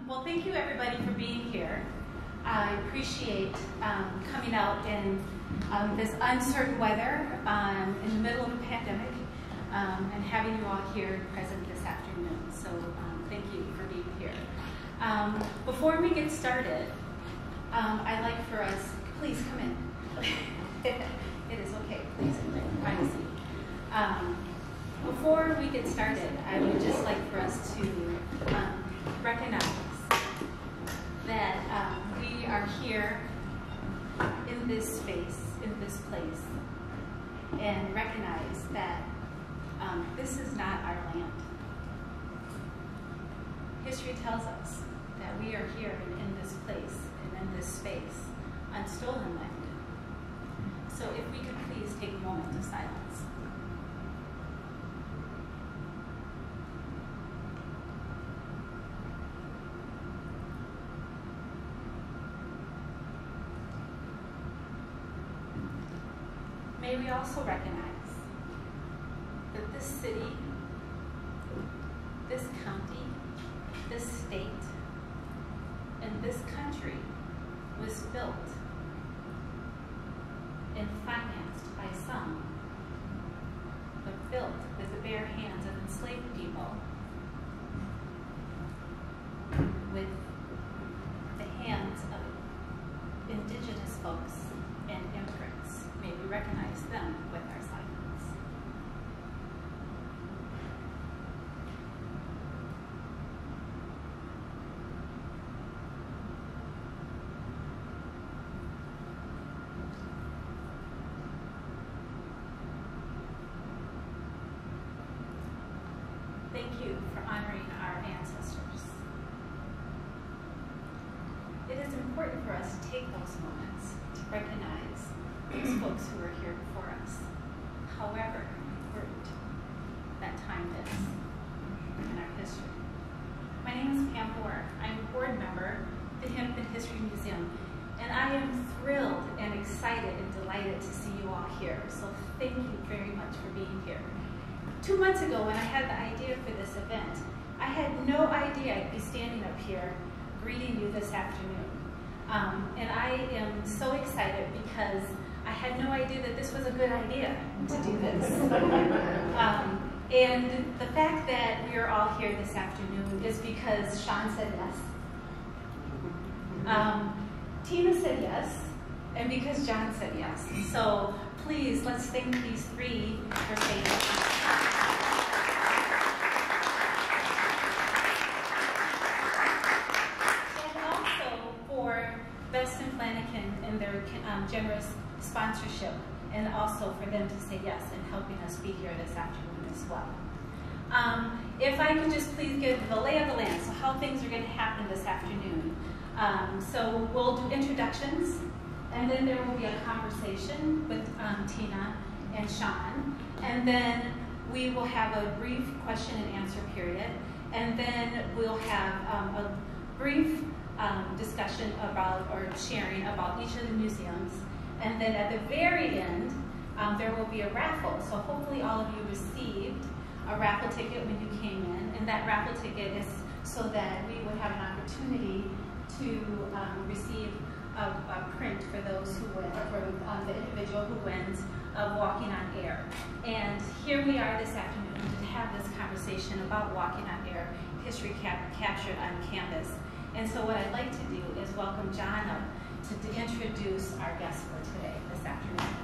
Well, thank you everybody for being here. I appreciate coming out in this uncertain weather in the middle of a pandemic and having you all here present this afternoon. So thank you for being here. Before we get started, I'd like for us, please come in. It is okay, please, find a seat. Before we get started, I would just like for us to recognize that we are here in this space, in this place, and recognize that this is not our land. History tells us that we are here in this place and in this space on stolen land. So if we could please take a moment of silence. May we also recognize that this city, this county, this state, and this country was built and financed by some, but built with the bare hands of enslaved people, with the hands of indigenous folks and immigrants. May we recognize them with our silence. Thank you for honoring our ancestors. It is important for us to take those moments to recognize those folks who were here before us, however important that time is in our history. My name is Pam Moore. I'm a board member of the Hennepin History Museum, and I am thrilled and excited and delighted to see you all here. So thank you very much for being here. 2 months ago, when I had the idea for this event, I had no idea I'd be standing up here greeting you this afternoon. And I am so excited because I had no idea that this was a good idea to do this. And the fact that we are all here this afternoon is because Sean said yes. Tina said yes, and because John said yes. So please, let's thank these three for saying yes. And their generous sponsorship, and also for them to say yes and helping us be here this afternoon as well. If I could just please give the lay of the land, so how things are going to happen this afternoon. So we'll do introductions, and then there will be a conversation with Tina and Sean, and then we will have a brief question and answer period, and then we'll have a brief discussion about or sharing about each of the museums. And then at the very end, there will be a raffle. So hopefully all of you received a raffle ticket when you came in. And that raffle ticket is so that we would have an opportunity to receive a print for those who win, for the individual who wins Walking on Air. And here we are this afternoon to have this conversation about Walking on Air, history captured on canvas. And so what I'd like to do is welcome John up to introduce our guest for today, this afternoon.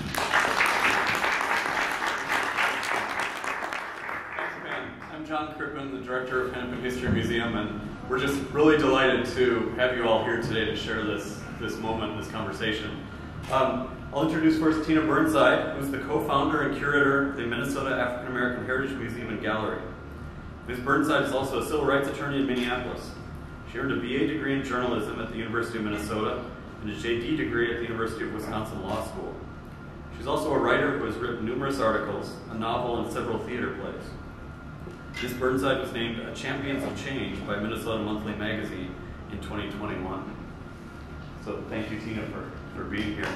Thanks, Pam. I'm John Crippen, the director of Hennepin History Museum, and we're just really delighted to have you all here today to share this moment, this conversation. I'll introduce first Tina Burnside, who's the co-founder and curator of the Minnesota African American Heritage Museum and Gallery. Ms. Burnside is also a civil rights attorney in Minneapolis. She earned a BA degree in journalism at the University of Minnesota and a JD degree at the University of Wisconsin Law School. She's also a writer who has written numerous articles, a novel, and several theater plays. Ms. Burnside was named a Champions of Change by Minnesota Monthly Magazine in 2021. So thank you, Tina, for being here.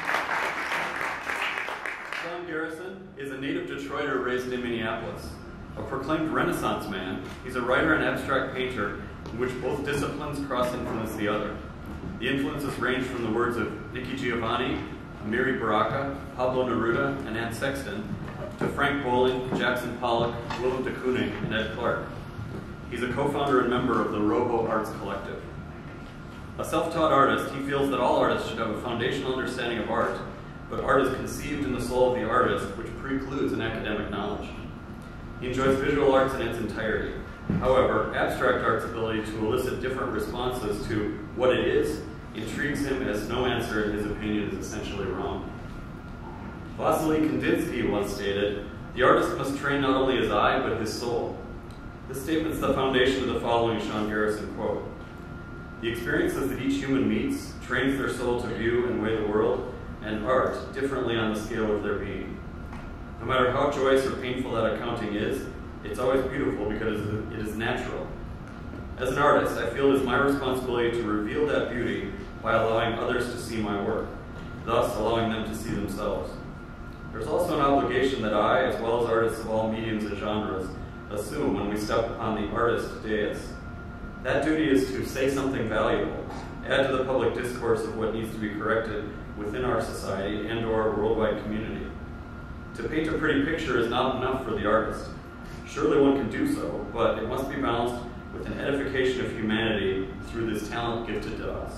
Seangarrison is a native Detroiter raised in Minneapolis. A proclaimed Renaissance man, he's a writer and abstract painter in which both disciplines cross-influence the other. The influences range from the words of Nikki Giovanni, Amiri Baraka, Pablo Neruda, and Anne Sexton, to Frank Bowling, Jackson Pollock, Willem de Kooning, and Ed Clark. He's a co-founder and member of the Robo Arts Collective. A self-taught artist, he feels that all artists should have a foundational understanding of art, but art is conceived in the soul of the artist, which precludes an academic knowledge. He enjoys visual arts in its entirety. However, abstract art's ability to elicit different responses to what it is intrigues him, as no answer, in his opinion, is essentially wrong. Vasily Kandinsky once stated, "The artist must train not only his eye, but his soul." This statement is the foundation of the following Sean Garrison quote: "The experiences that each human meets trains their soul to view and weigh the world and art differently on the scale of their being. No matter how joyous or painful that accounting is, it's always beautiful because it is natural. As an artist, I feel it is my responsibility to reveal that beauty by allowing others to see my work, thus allowing them to see themselves. There's also an obligation that I, as well as artists of all mediums and genres, assume when we step upon the artist dais. That duty is to say something valuable, add to the public discourse of what needs to be corrected within our society and or our worldwide community. To paint a pretty picture is not enough for the artist. Surely one can do so, but it must be balanced with an edification of humanity through this talent gifted to us."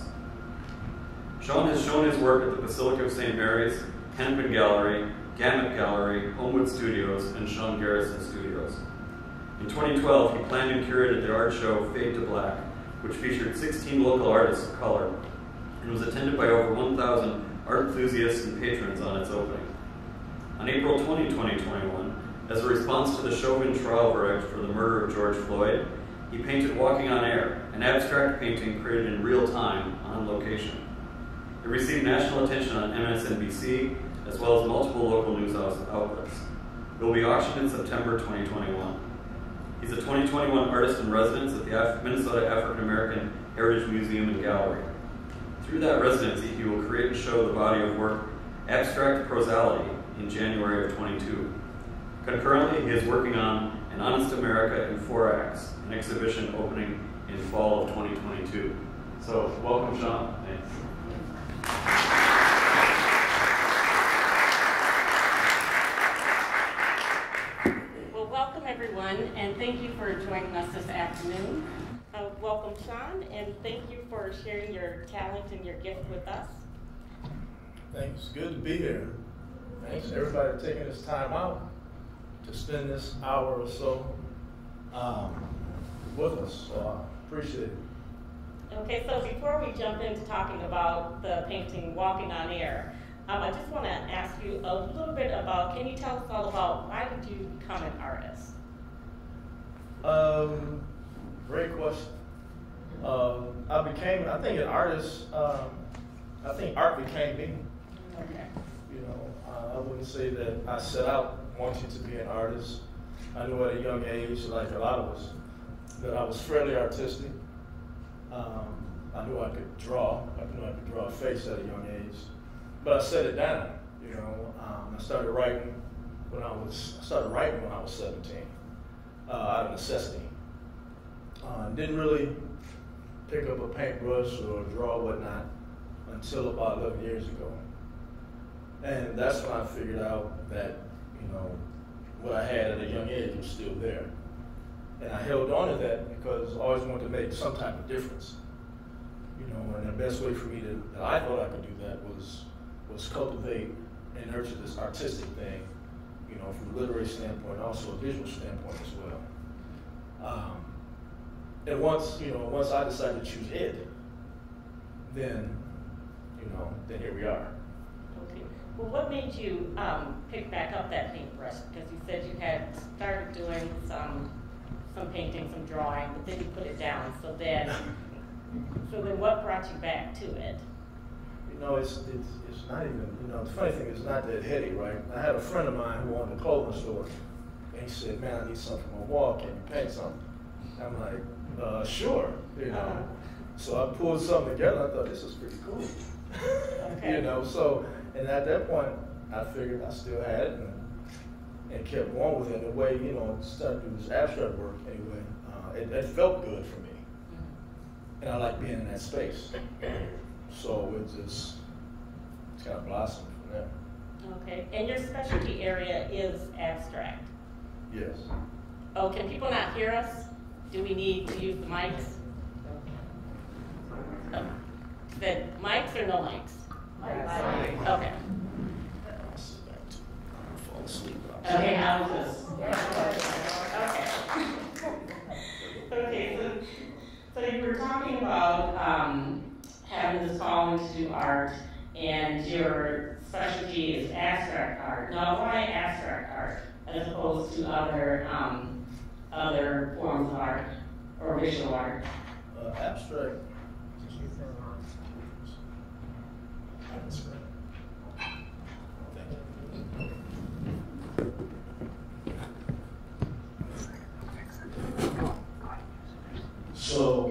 Sean has shown his work at the Basilica of St. Mary's, Hennepin Gallery, Gamut Gallery, Homewood Studios, and Sean Garrison Studios. In 2012, he planned and curated the art show Fade to Black, which featured 16 local artists of color and was attended by over 1,000 art enthusiasts and patrons on its opening. On April 20, 2021, as a response to the Chauvin trial verdict for the murder of George Floyd, he painted Walking on Air, an abstract painting created in real time on location. It received national attention on MSNBC, as well as multiple local news outlets. It will be auctioned in September 2021. He's a 2021 Artist in Residence at the Minnesota African American Heritage Museum and Gallery. Through that residency, he will create and show the body of work Abstract Prosality in January of 22. Concurrently, he is working on An Honest America in 4 Acts, an exhibition opening in fall of 2022. So, welcome, Sean. Thanks. Well, welcome everyone, and thank you for joining us this afternoon. Welcome, Sean, and thank you for sharing your talent and your gift with us. Thanks. Good to be here. Thanks everybody for taking this time out to spend this hour or so with us. So I appreciate it. Okay, so before we jump into talking about the painting Walking on Air, I just want to ask you a little bit about, can you tell us all about why did you become an artist? Great question. I think an artist, I think art became me. Okay. You know, I wouldn't say that I set out wanting to be an artist. I knew at a young age, like a lot of us, that I was fairly artistic. I knew I could draw. I knew I could draw a face at a young age, but I set it down. You know, I started writing when I was 17, out of necessity. Didn't really pick up a paintbrush or draw whatnot until about 11 years ago, and that's when I figured out that, you know, what I had at a young age was still there. And I held on to that because I always wanted to make some type of difference. You know, and the best way for me that I thought I could do that was cultivate and nurture this artistic thing, you know, from a literary standpoint, also a visual standpoint as well. And once I decided to choose it, then here we are. Okay. Well, what made you pick back up that paintbrush? Because you said you had started doing some painting, some drawing, but then you put it down. So then what brought you back to it? You know, it's not even, you know, the funny thing is not that heady, right? I had a friend of mine who owned a clothing store, and he said, "Man, I need something from my wall. Can you paint something?" I'm like, "Sure," you know. So I pulled something together. I thought this was pretty cool. Okay. You know, so, and at that point, I figured I still had it, and and kept going with it. In a way, you know, started to do this abstract work anyway. It felt good for me, and I like being in that space. So it's kind of blossomed from there. Okay, and your specialty area is abstract. Yes. Oh, can people not hear us? Do we need to use the mics? Oh. Said mics or no mics? Mics. Okay. Fall asleep. Okay, how's this? Okay. Okay, so you were talking about having this calling to do art, and your specialty is abstract art. Now, why abstract art as opposed to other forms of art or visual art? Abstract. So,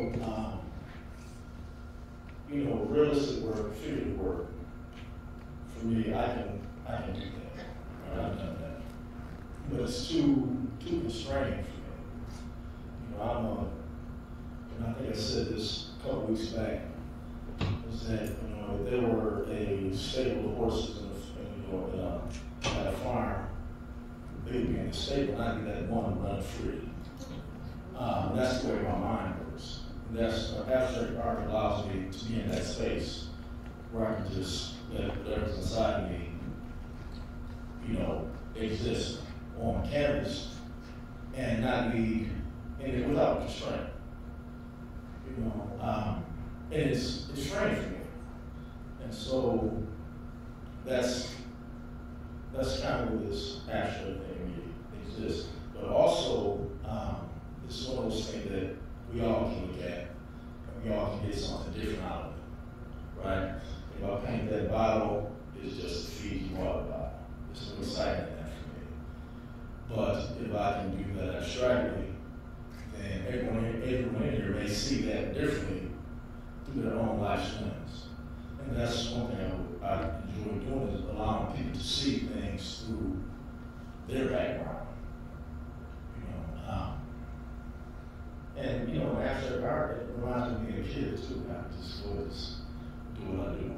you know, realistic work, figurative work, for me, I can do that. I've done that. But it's too constraining for me. You know, and I think I said this a couple weeks back, is that, you know, if there were a stable of horses at a farm, they would be in the stable, and I'd be that one run free. That's the way my mind works. That's abstract art allows me to be in that space where I can just let whatever's inside me, you know, exist on canvas and not be in it without constraint. You know, and it's strange for me, and so that's kind of where this abstract thing exists. But also, it's one of those things that we all can look at, and we all can get something different out of it, right? If I paint that bottle, it's just a Fiji water bottle. It's no exciting that for me. But if I can do that abstractly, then everyone in here may see that differently through their own life's lens. And that's one thing I enjoy doing, is allowing people to see things through their background. And, you know, abstract art, it reminds me of being a kid, too. I just go do what I do.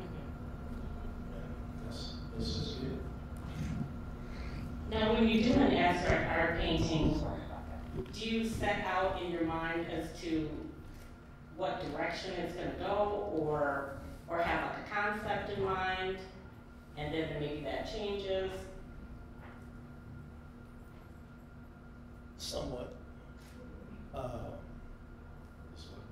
And that's just good. Now, when you do an abstract art painting, do you set out in your mind as to what direction it's going to go, or have like a concept in mind, and then maybe that changes? Somewhat. This one?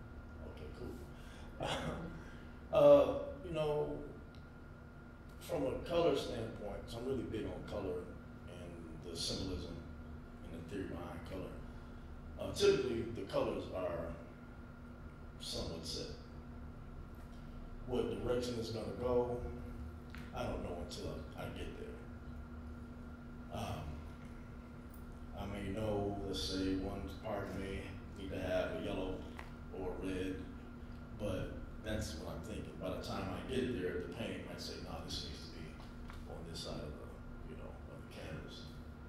Okay, cool. You know, from a color standpoint, so I'm really big on color and the symbolism and the theory behind color. Typically, the colors are somewhat set. What direction it's going to go, I don't know until I get there. I may know, let's say, one part may need to have a yellow or a red, but that's what I'm thinking. By the time I get there, the painting might say, no, this needs to be on this side of the canvas.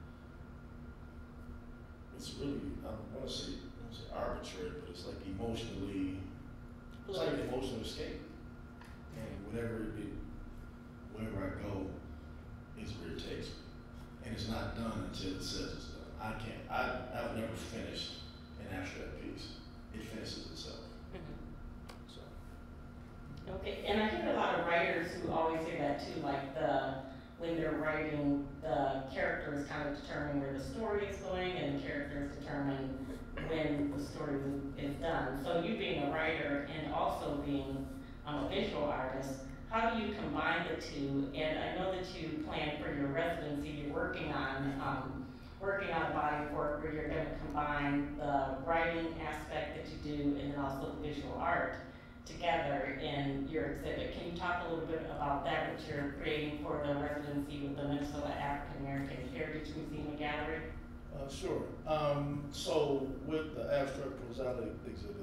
It's really, I don't want to say arbitrary, but it's like emotionally, it's like an emotional escape. And wherever I go is where it takes me. And it's not done until it says it's done. I've never finished an abstract piece. It finishes itself. Mm-hmm. So. Okay, and I hear a lot of writers who always say that too, like when they're writing, the characters kind of determine where the story is going, and the characters determine when the story is done. So you being a writer and also being a visual artist, how do you combine the two? And I know that you plan for your residency, you're working on a body of work where you're going to combine the writing aspect that you do and then also the visual art together in your exhibit. Can you talk a little bit about that you're creating for the residency with the Minnesota African American Heritage Museum and Gallery? Sure. So with the abstract Rosada exhibit,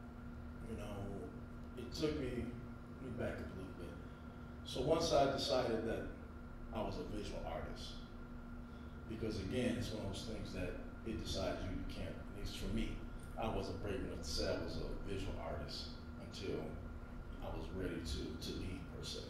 it took me, let me back up a little bit. So once I decided that I was a visual artist, because again, it's one of those things that it decides you can't, at least for me, I wasn't brave enough to say I was a visual artist until I was ready to lead, per se.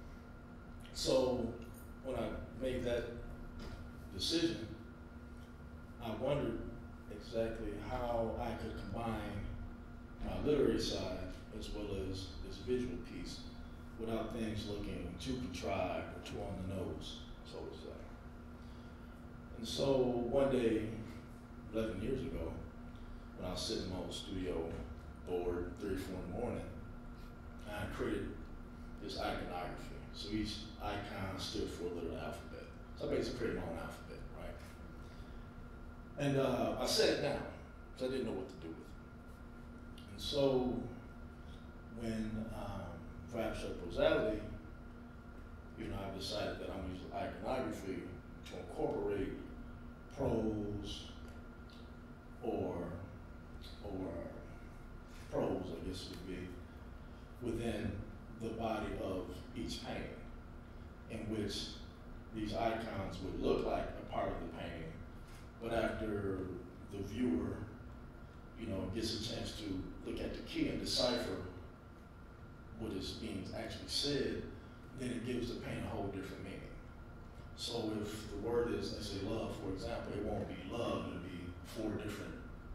So when I made that decision, I wondered exactly how I could combine my literary side as well as this visual piece without things looking too contrived or too on the nose, so to say. And so one day, 11 years ago, when I was sitting in my old studio, bored, 3 or 4 in the morning, I created this iconography. So each icon stood for a little alphabet. So I basically created my own alphabet, right? And I set it down, because I didn't know what to do with it. And so when, for abstract prosality, I've decided that I'm using iconography to incorporate prose or prose, I guess would be, within the body of each painting, in which these icons would look like a part of the painting, but after the viewer, gets a chance to look at the key and decipher what is being actually said, then it gives the painting a whole different meaning. So if the word is, let's say love, for example, it won't be love, it'll be 4 different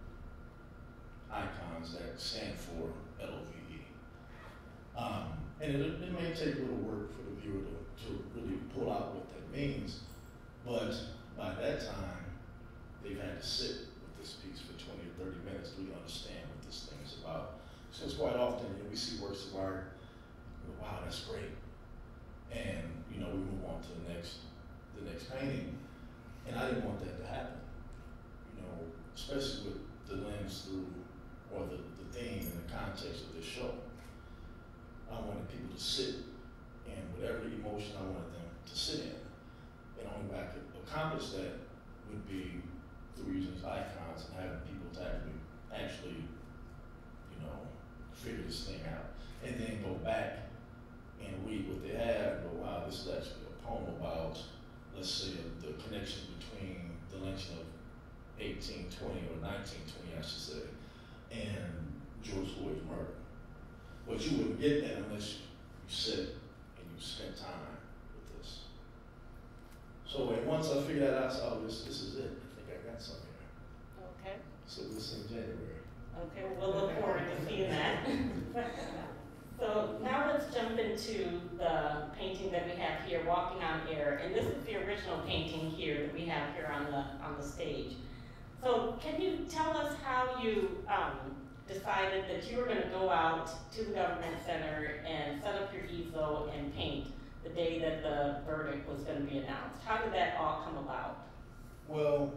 icons that stand for L-O-V-E. And it may take a little work for the viewer to really pull out what that means, but by that time, they've had to sit with this piece for 20 or 30 minutes to really understand what this thing is about. So it's quite often, we see works of art, wow, that's great. And, we move on to the next painting. And I didn't want that to happen, especially with the lens through, or the theme and the context of this show. I wanted people to sit in whatever emotion I wanted them to sit in. And only way I could accomplish that would be through using these icons and having people to actually, figure this thing out. And then go back and read what they have, but wow, this is actually a poem about, let's say, the connection between the lynching of 1820 or 1920, I should say, and George Floyd's murder. But you wouldn't get that unless you sit and you spend time with this. So once I figured that out, I said, oh, this is it. I think I got something here. Okay. So this in January. Okay, we'll look forward to seeing that. So now let's jump into the painting that we have here, Walking on Air. And this is the original painting here that we have here on the stage. So can you tell us how you decided that you were going to go out to the government center and set up your easel and paint the day that the verdict was going to be announced? How did that all come about? Well,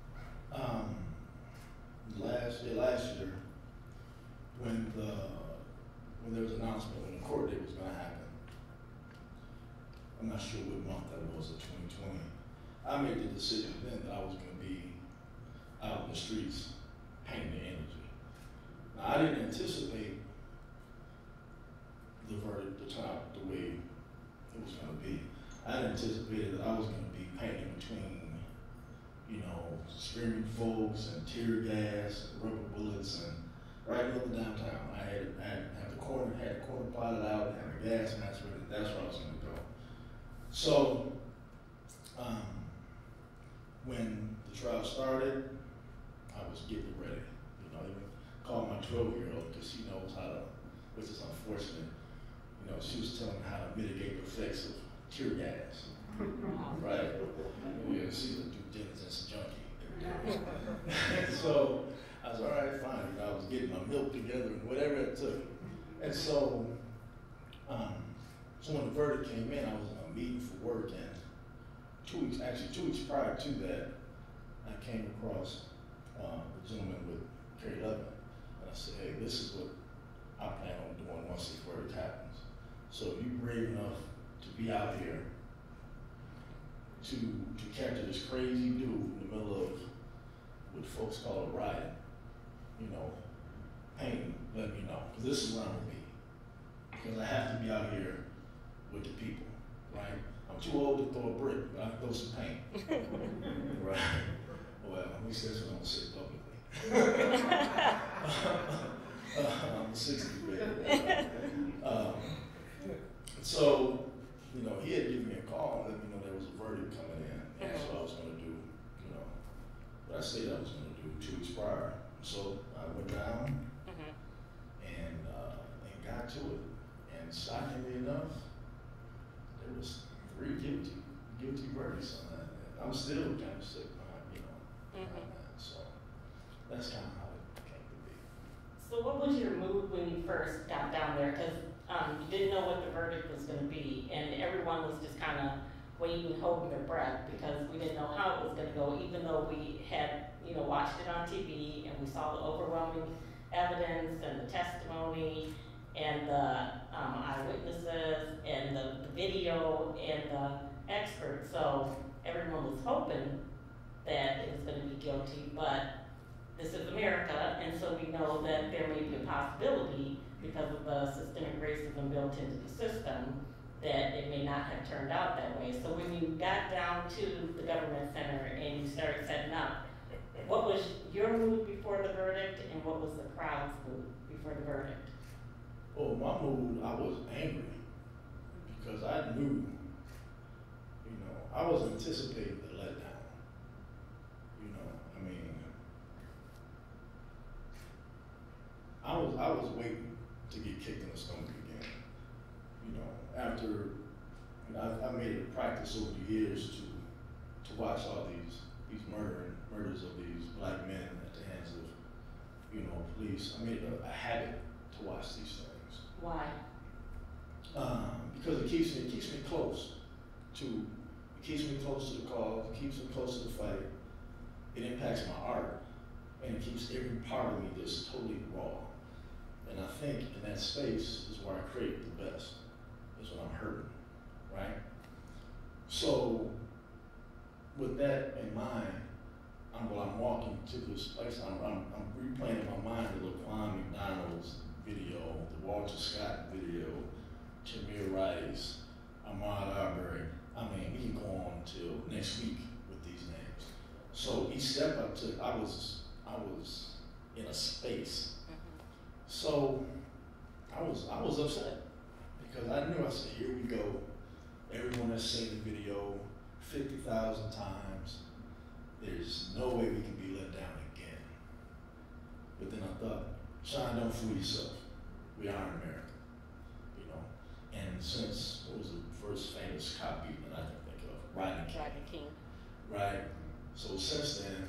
last year, when there was an announcement when the court date was going to happen, I'm not sure what month that was, of 2020, I made the decision then that I was going to be out in the streets painting the energy. Now, I didn't anticipate the verdict to turn out the way it was going to be. I anticipated that I was going to be painting between, screaming folks and tear gas and rubber bullets and right in the middle of downtown. I had the corner plotted out, had the gas mask ready. That's where I was going to go. So when the trial started, I was getting ready. Even called my 12-year-old because she knows how to, which is unfortunate. She was telling me how to mitigate the effects of tear gas. Right? Yeah, she's a due diligence junkie. So I was all right, fine. I was getting my milk together and whatever it took. And so, so when the verdict came in, I was in a meeting for work, and 2 weeks prior to that, I came across a gentleman with Kerry Levin, and I said, hey, this is what I plan on doing once this verdict happens. So if you're brave enough to be out here to capture this crazy dude in the middle of what folks call a riot, painting, let me know. Because this is where I'm going to be. Because I have to be out here with the people, right? I'm I'm too old to throw a brick, but I can throw some paint. Right? Well, at least that's what I'm saying publicly. I'm 60, man. So, you know, he had given me a call and let me know there was a verdict coming in. And that's what I was going to do, you know, what I said I was going to do 2 weeks prior. So I went down and got to it. And shockingly enough, there was 3 guilty verdicts on that. And I'm still kind of sick behind, you know, behind that. So that's kind of how it came to be. So what was your mood when you first got down there? Because you didn't know what the verdict was going to be, and everyone was just kind of waiting, holding their breath, because we didn't know how it was going to go, even though we had, you know, watched it on TV and we saw the overwhelming evidence and the testimony and the eyewitnesses and the video and the experts. So everyone was hoping that it was going to be guilty, but this is America, and so we know that there may be a possibility, because of the systemic racism built into the system, that it may not have turned out that way. So when you got down to the government center and you started setting up, what was your mood before the verdict, and what was the crowd's mood before the verdict? Well, my mood, I was angry, because I knew, you know, I was anticipating the letdown. You know, I mean, I was waiting to get kicked in the stomach again. You know, after, you know, I made it a practice over the years to watch all these murders of these black men at the hands of, you know, police. I made it a habit to watch these things. Why? Because it keeps me close to the cause. It keeps me close to the fight. It impacts my art, and it keeps every part of me just totally raw. And I think in that space is where I create the best, is when I'm hurting, right? So with that in mind, while I'm walking to this place, I'm replaying in my mind the Laquan McDonald's video, the Walter Scott video, Tamir Rice, Ahmaud Arbery. I mean, we can go on till next week with these names. So each step I took, I was in a space. So I was upset, because I knew, I said, here we go. Everyone has seen the video 50,000 times. There's no way we can be let down again. But then I thought, Sean, don't fool yourself. We are in America, you know. And since, what was the first famous cop beating that I can think of? Rodney King. Right. So since then,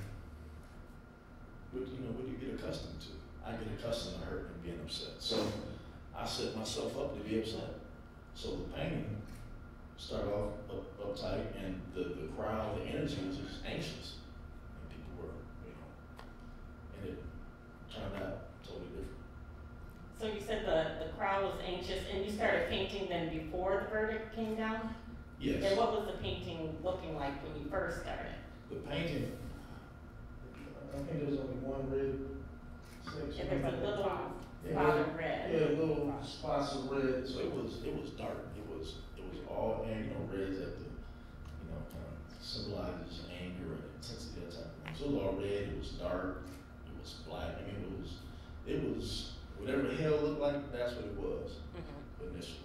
what do you get accustomed to? I get accustomed to hurt and being upset. So I set myself up to be upset. So the painting started off uptight, and the crowd, the energy was just anxious. And people were, you know, and it turned out totally different. So you said the crowd was anxious, and you started painting then before the verdict came down? Yes. And what was the painting looking like when you first started? The painting, I think there was only one red section. And there's a little spot of red. Yeah, little spots of red. So it was dark. It was all, and you know, red that the, you know, kind of symbolizes anger and intensity, that type of thing. So it was all red. It was dark. It was black. I mean, it was whatever hell looked like. That's what it was initially.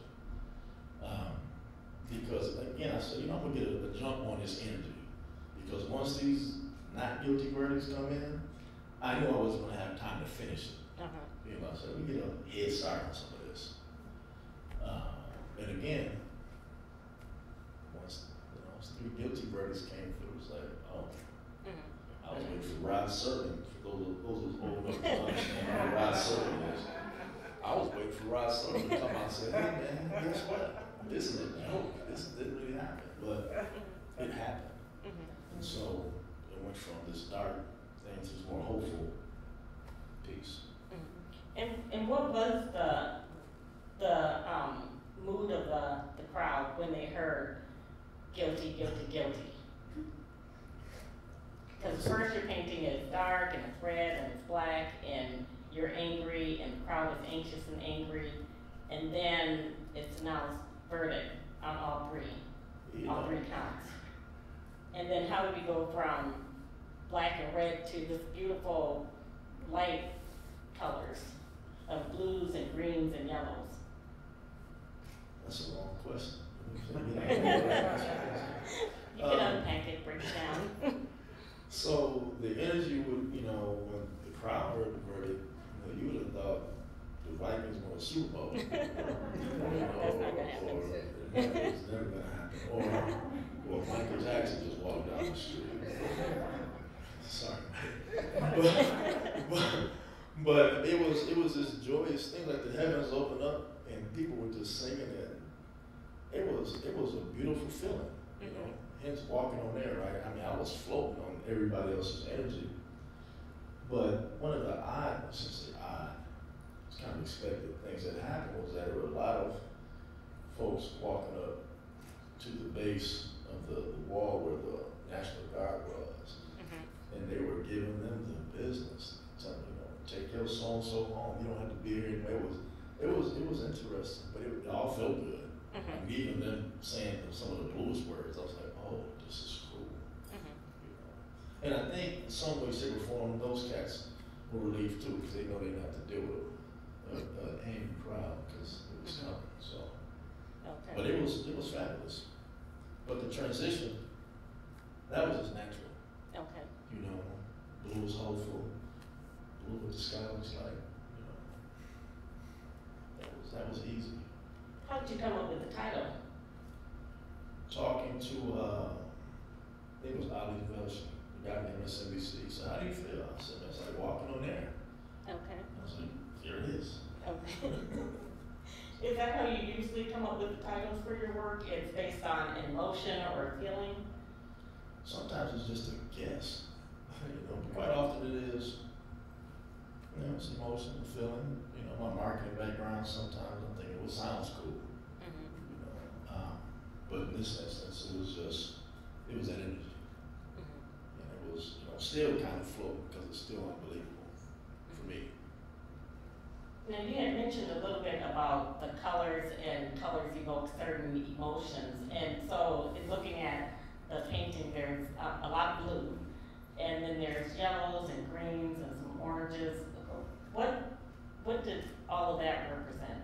Because again, I said, you know, I'm gonna get a jump on this energy, because once these not guilty verdicts come in, I knew I wasn't going to have time to finish it. You know, so we get a head start on some of this. And again, once, you know, 3 guilty verdicts came through, it was like, oh, I was waiting for Rod Serling. For those old enough to understand who Rod Serling is. I was waiting for Rod Serling to come out and say, hey man, guess what? This is a joke. This didn't really happen, but it happened. And so it went from this dark thing to this more hopeful piece. And what was the mood of the crowd when they heard guilty, guilty, guilty? Because first your painting is dark and it's red and it's black and you're angry and the crowd is anxious and angry, and then it's announced verdict on all 3. all three counts. And then how do we go from black and red to this beautiful light colors of blues and greens and yellows? That's a long question. You can unpack it, break it down. So the energy would, when the crowd heard the verdict, you would have thought the Vikings won a Super Bowl. That's not gonna happen. Or it's never gonna happen. Or Michael Jackson just walked down the street. Sorry. But it was this joyous thing, like the heavens opened up and people were just singing it. It was a beautiful feeling, Hence walking on air, right? I mean, I was floating on everybody else's energy. But one of the it's kind of expected things that happened was that there were a lot of folks walking up to the base of the wall where the National Guard was. And they were giving them the business, telling them, take your so-and-so home. You don't have to be here anymore. It was interesting, but it all felt good. And even them saying some of the bluest words, I was like, oh, this is cool. And I think in some way, shape, or form, those cats were relieved too, because they know they didn't have to deal with an angry crowd because it was coming. So, but it was fabulous. But the transition, that was just natural. Blue was hopeful. Blue with the sky was like, that was easy. How did you come up with the title? Talking to, I think it was Ali Velsh, the guy from MSNBC. So how do you feel? I said, it's like walking on air. Okay. I was like, here it is. Okay. Is that how you usually come up with the titles for your work? It's based on emotion or feeling? Sometimes it's just a guess. Quite often it is, it's emotion, feeling. My marketing background, sometimes I'm thinking, well, sounds cool. But in this instance, it was that energy. And it was, still kind of floating because it's still unbelievable for me. Now, you had mentioned a little bit about the colors, and colors evoke certain emotions. And so, in looking at the painting, there's a lot of blue, and then there's yellows and greens and some oranges. What did all of that represent?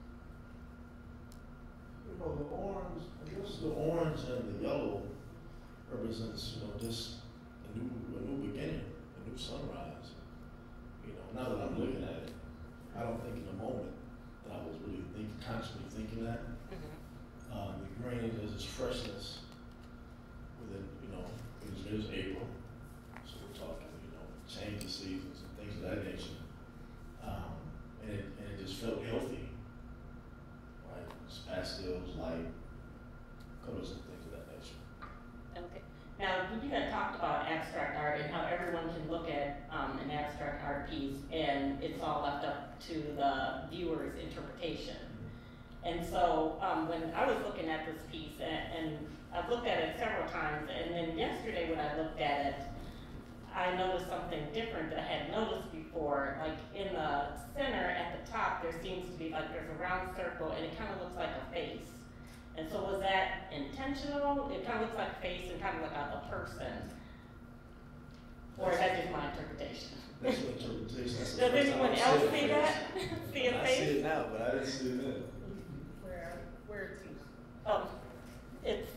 The orange, I guess the orange and the yellow represents, just a new beginning, a new sunrise. Now that I'm looking at it, I don't think in the moment that I was really consciously thinking that. The green is its freshness within, it is April, so we're talking, change of seasons and things of that nature. And it just felt healthy, right? It's pastels, light, colors and things of that nature. Okay. Now, you had talked about abstract art and how everyone can look at an abstract art piece and it's all left up to the viewer's interpretation. And so when I was looking at this piece, and I've looked at it several times, and then yesterday when I looked at it, I noticed something different that I had noticed before. Like in the center at the top, there seems to be there's a round circle and it kind of looks like a face. And so was that intentional? It kind of looks like a face and kind of like a person. Or is that just my interpretation? That's your interpretation. Does anyone else see that? See a face? I see it now, but I didn't see it then. Where it's it's.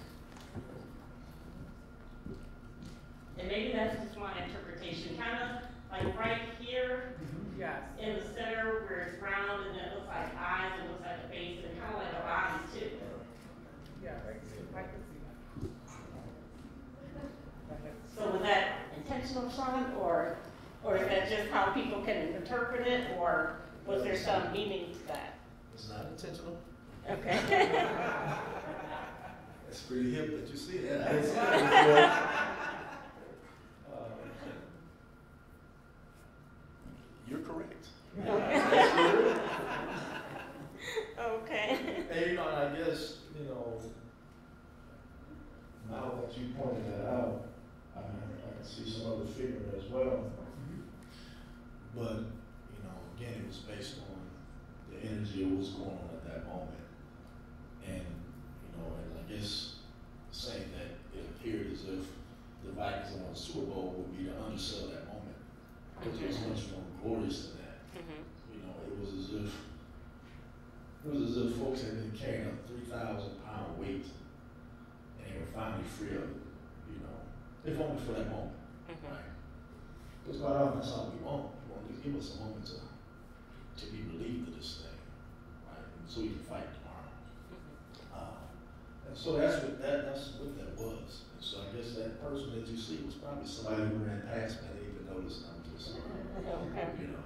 And maybe that's just my interpretation. Kind of like right here in the center where it's round and it looks like eyes and looks like a face and kind of like a body too. Yeah, I can see that. So was that intentional, Sean, or is that just how people can interpret it, or was there some meaning to that? It's not intentional. Okay. It's pretty hip that you see that. I didn't see that before. You're correct. Okay. And I guess, now that you pointed that out, I can see some other figure as well. But, again, it was based on the energy of what was going on at that moment. And, and I guess Because it was much more glorious than that. You know, it was as if folks had been carrying a 3,000-pound weight and they were finally free of it, you know, if only for that moment, right? Because quite often that's all we want. We want to give us a moment to be relieved of this thing, right? And so we can fight tomorrow. And so that's what that was. And so I guess that person that you see was probably somebody who ran past me. I didn't even notice them. Just, you know.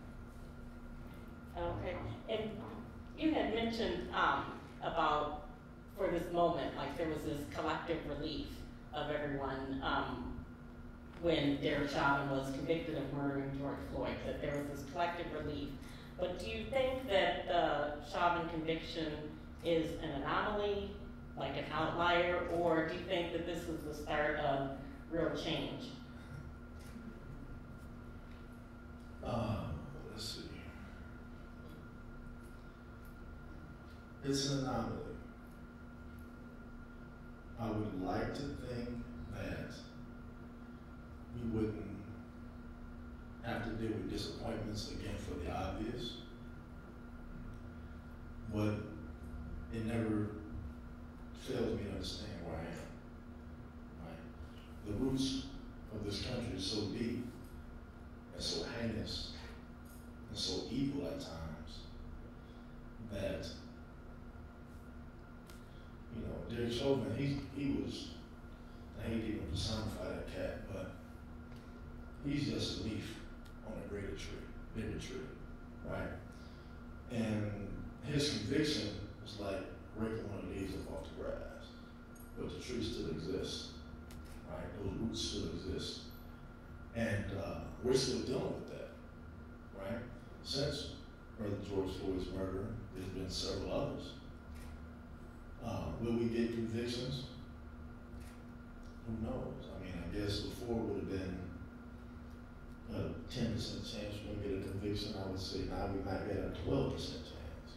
Okay. And you had mentioned about, for this moment, like there was this collective relief of everyone when Derek Chauvin was convicted of murdering George Floyd, that there was this collective relief. But do you think that the Chauvin conviction is an anomaly, like an outlier, or do you think that this was the start of real change? Let's see. It's an anomaly. I would like to think that we wouldn't have to deal with disappointments again for the obvious, but it never fails me to understand where I am. Right? The roots of this country is so deep and so heinous and so evil at times that, you know, Derek Chauvin, he was, I hate to even personify that cat, but he's just a leaf on a greater tree, bigger tree, right? And his conviction was like breaking one of the leaves up off the grass, but the tree still exists, right? Those roots still exist. And we're still dealing with that, right? Since Brother George Floyd's murder, there's been several others. Will we get convictions? Who knows? I mean, I guess before it would have been a 10% chance we're going to get a conviction. I would say now we might get a 12% chance.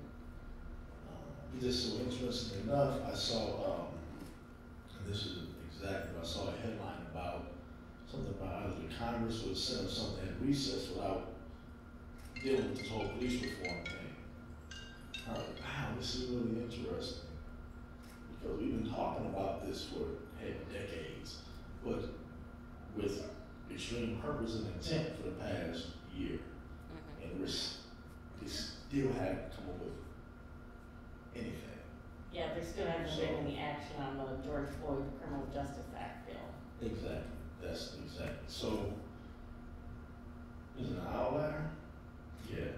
Just so interesting enough, I saw, and this is exactly, I saw a headline about something about either the Congress or the Senate or something had recessed without dealing with this whole police reform thing. I was like, wow, this is really interesting. Because we've been talking about this for decades, but with extreme purpose and intent for the past year. And we still haven't come up with anything. Yeah, there still hasn't been any action on the George Floyd Criminal Justice Act bill. Exactly. That's exactly. So, is it an outlier? Yeah.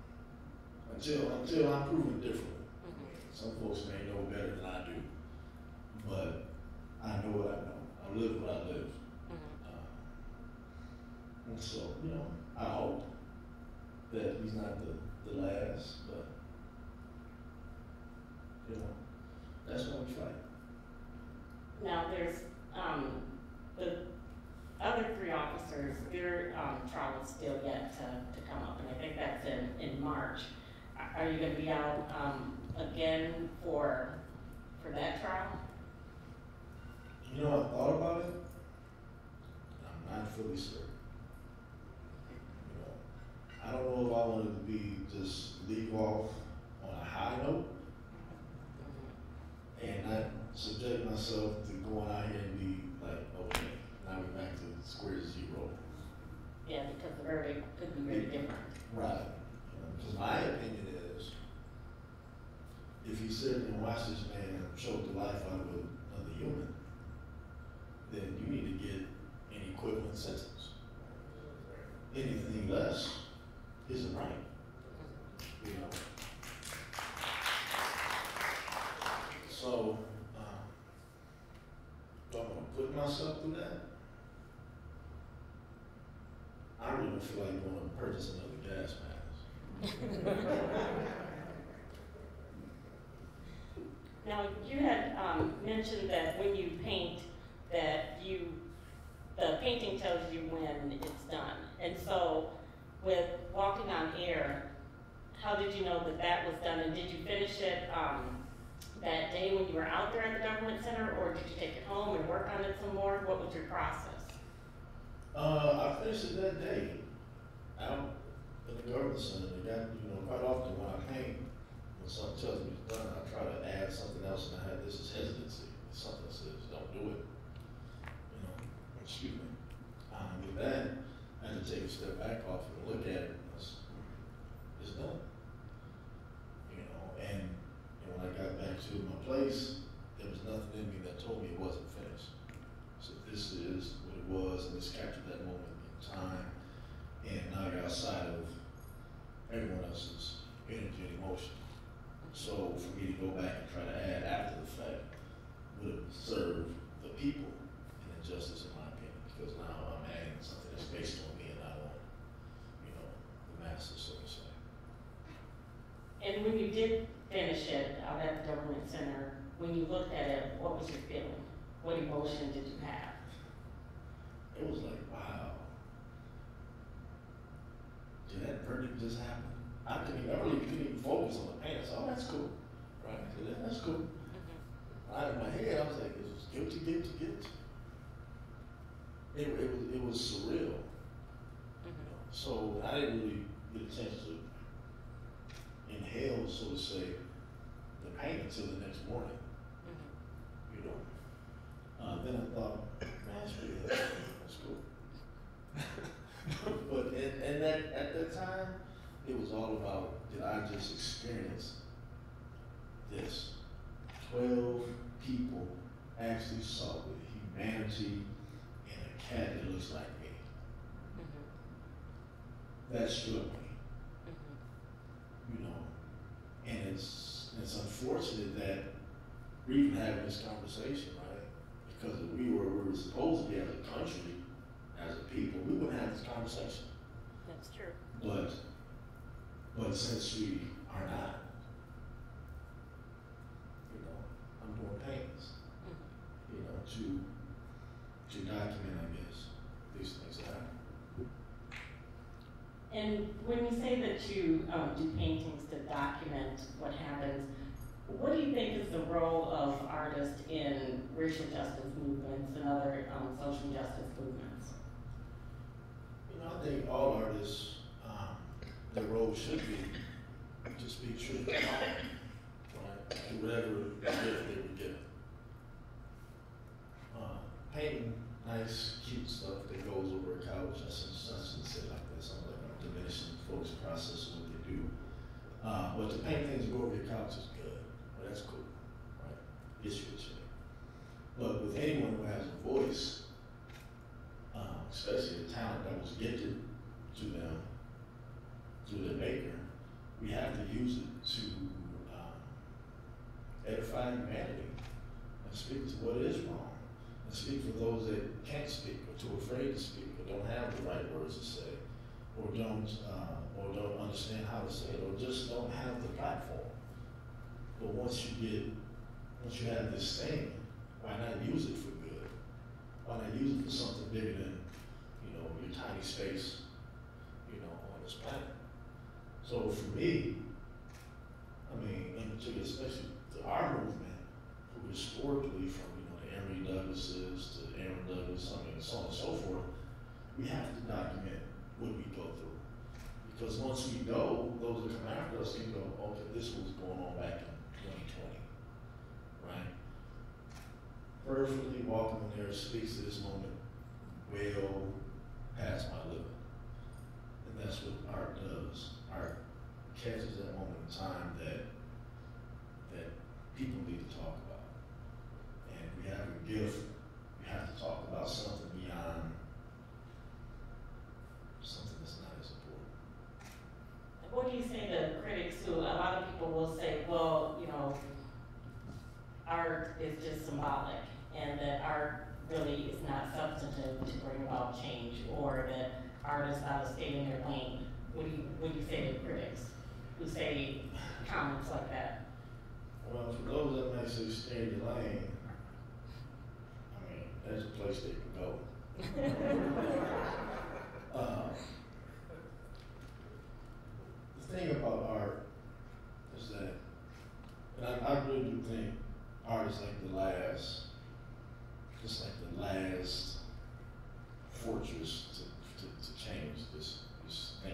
Until I'm proven different. Some folks may know better than I do, but I know what I know. I live what I live. And so, you know, I hope that he's not the last, but, you know, that's what we fight. Now, there's the other three officers, their trial is still yet to come up, and I think that's in March. Are you going to be out again for that trial? You know, I thought about it. I'm not fully certain. You know, I don't know if I wanted to be just leave off on a high note and not subject myself to going out here and be like, okay, now we're back to square zero. Yeah, because the verdict could be very different. Right. Because my opinion is, if you sit and watch this man choke the life out of another human, then you need to get an equivalent sentence. Anything less isn't right. You know. So, do I want to put myself through that? I really don't feel like going to purchase another gas mask. Now, you had mentioned that when you paint, that the painting tells you when it's done. And so, with Walking on Air, how did you know that that was done? And did you finish it that day when you were out there at the government center, or did you take it home and work on it some more? What was your process? I finished it that day. out in the garden center, they got, quite often when I paint, when something tells me it's done, I try to add something else, and I had this hesitancy. Something says, don't do it. Excuse me. With that, I had to take a step back off and look at it. It's done. And when I got back to my place, there was nothing in me that told me it wasn't finished. So this is what it was, and this captured that moment in time. And now you're outside of everyone else's energy and emotion. So for me to go back and try to add after the fact would have served the people an injustice, in my opinion, because now I'm adding something that's based on me and not on, the masses, so to say. And when you did finish it out at the government center, when you looked at it, what was your feeling? What emotion did you have? It was like, wow. Did that verdict just happen? I really couldn't even focus on the pain. I said, oh, that's cool. Right? I said, that's cool. In my head, I was like, it was guilty, guilty, guilty. It was surreal. So I didn't really get a chance to inhale, so to say, the pain until the next morning. Then I thought, man, that's cool. But at that time, it was all about, did I just experience this? 12 people actually saw the humanity in a cat that looks like me. That struck me. And it's unfortunate that we're even having this conversation, right? Because if we were supposed to be as a country, as a people, we wouldn't have this conversation. That's true. But since we are not, I'm doing paintings, to document, I guess, these things that happen. And when you say that you do paintings to document what happens, what do you think is the role of artists in racial justice movements and other social justice movements? I think all artists, their role should be to speak truth, right? To whatever gift they were given. Painting nice, cute stuff that goes over a couch, I shouldn't say it like that. Sounds like I'm diminishing folks' process of what they do. But to paint things that go over your couch is good. Well, that's cool, right? Gets you a check. But with anyone who has a voice, especially the talent that was gifted to them through their maker, we have to use it to edify humanity and speak to what is wrong. And speak for those that can't speak, or too afraid to speak, or don't have the right words to say, or don't understand how to say it, or just don't have the platform. But once you have this thing, why not use it for good? Why not use it for something bigger than, your tiny space, on this planet? So for me, in particular, especially our movement, who historically from the Emory Douglases to Aaron Douglas, so on and so forth, we have to document what we go through. Because once we know, those that come after us can go, okay, this was going on back in 2020, right? Perfectly walking in there speaks to this moment well past my living. And that's what art does. Art catches that moment in time that people need to talk about. And we have a gift. We have to talk about something beyond something that's not as important. What do you say to critics who, a lot of people will say, well, art is just symbolic, and that art really is not substantive to bring about change, or that art is out of staying in their lane? What do you say to critics who say comments like that? Well, for those that may say stay in your lane, there's a place they can go. The thing about art is that, and I really do think art is like the last fortress to change this thing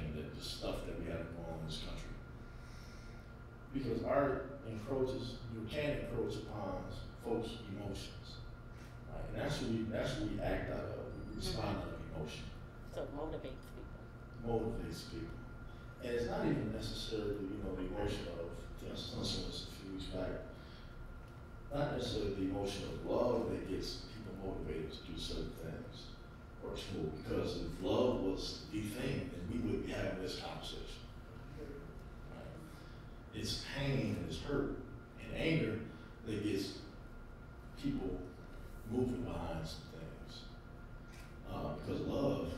because art encroaches, you can encroach upon folks' emotions, right? And that's what we act out of. We respond out of emotion. So it motivates people. Motivates people, and it's not even necessarily, the emotion of, someone a few weeks back, not necessarily the emotion of love that gets people motivated to do certain things or to move. Because if love was the thing, then we wouldn't be having this conversation. Right? It's pain and it's hurt and anger that gets people moving behind some things. Because love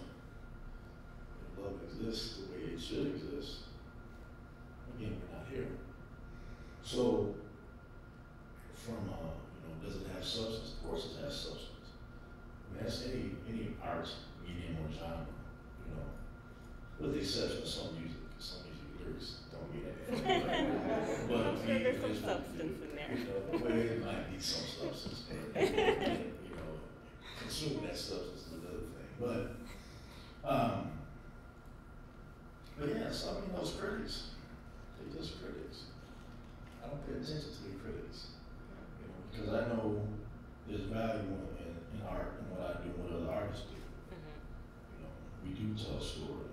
exists the way it should exist, again, we're not here. So, from does it have substance? Of course, it has substance. I mean, that's any art, medium, or genre, with the exception of some music. Some music lyrics don't mean anything. But I'm sure there's some substance in there. Well, it might be some substance, but consuming that substance is another thing. But yes, I mean, those critics, they're just critics. I don't pay attention to the critics, because I know there's value in art and what I do and what other artists do. We do tell a story,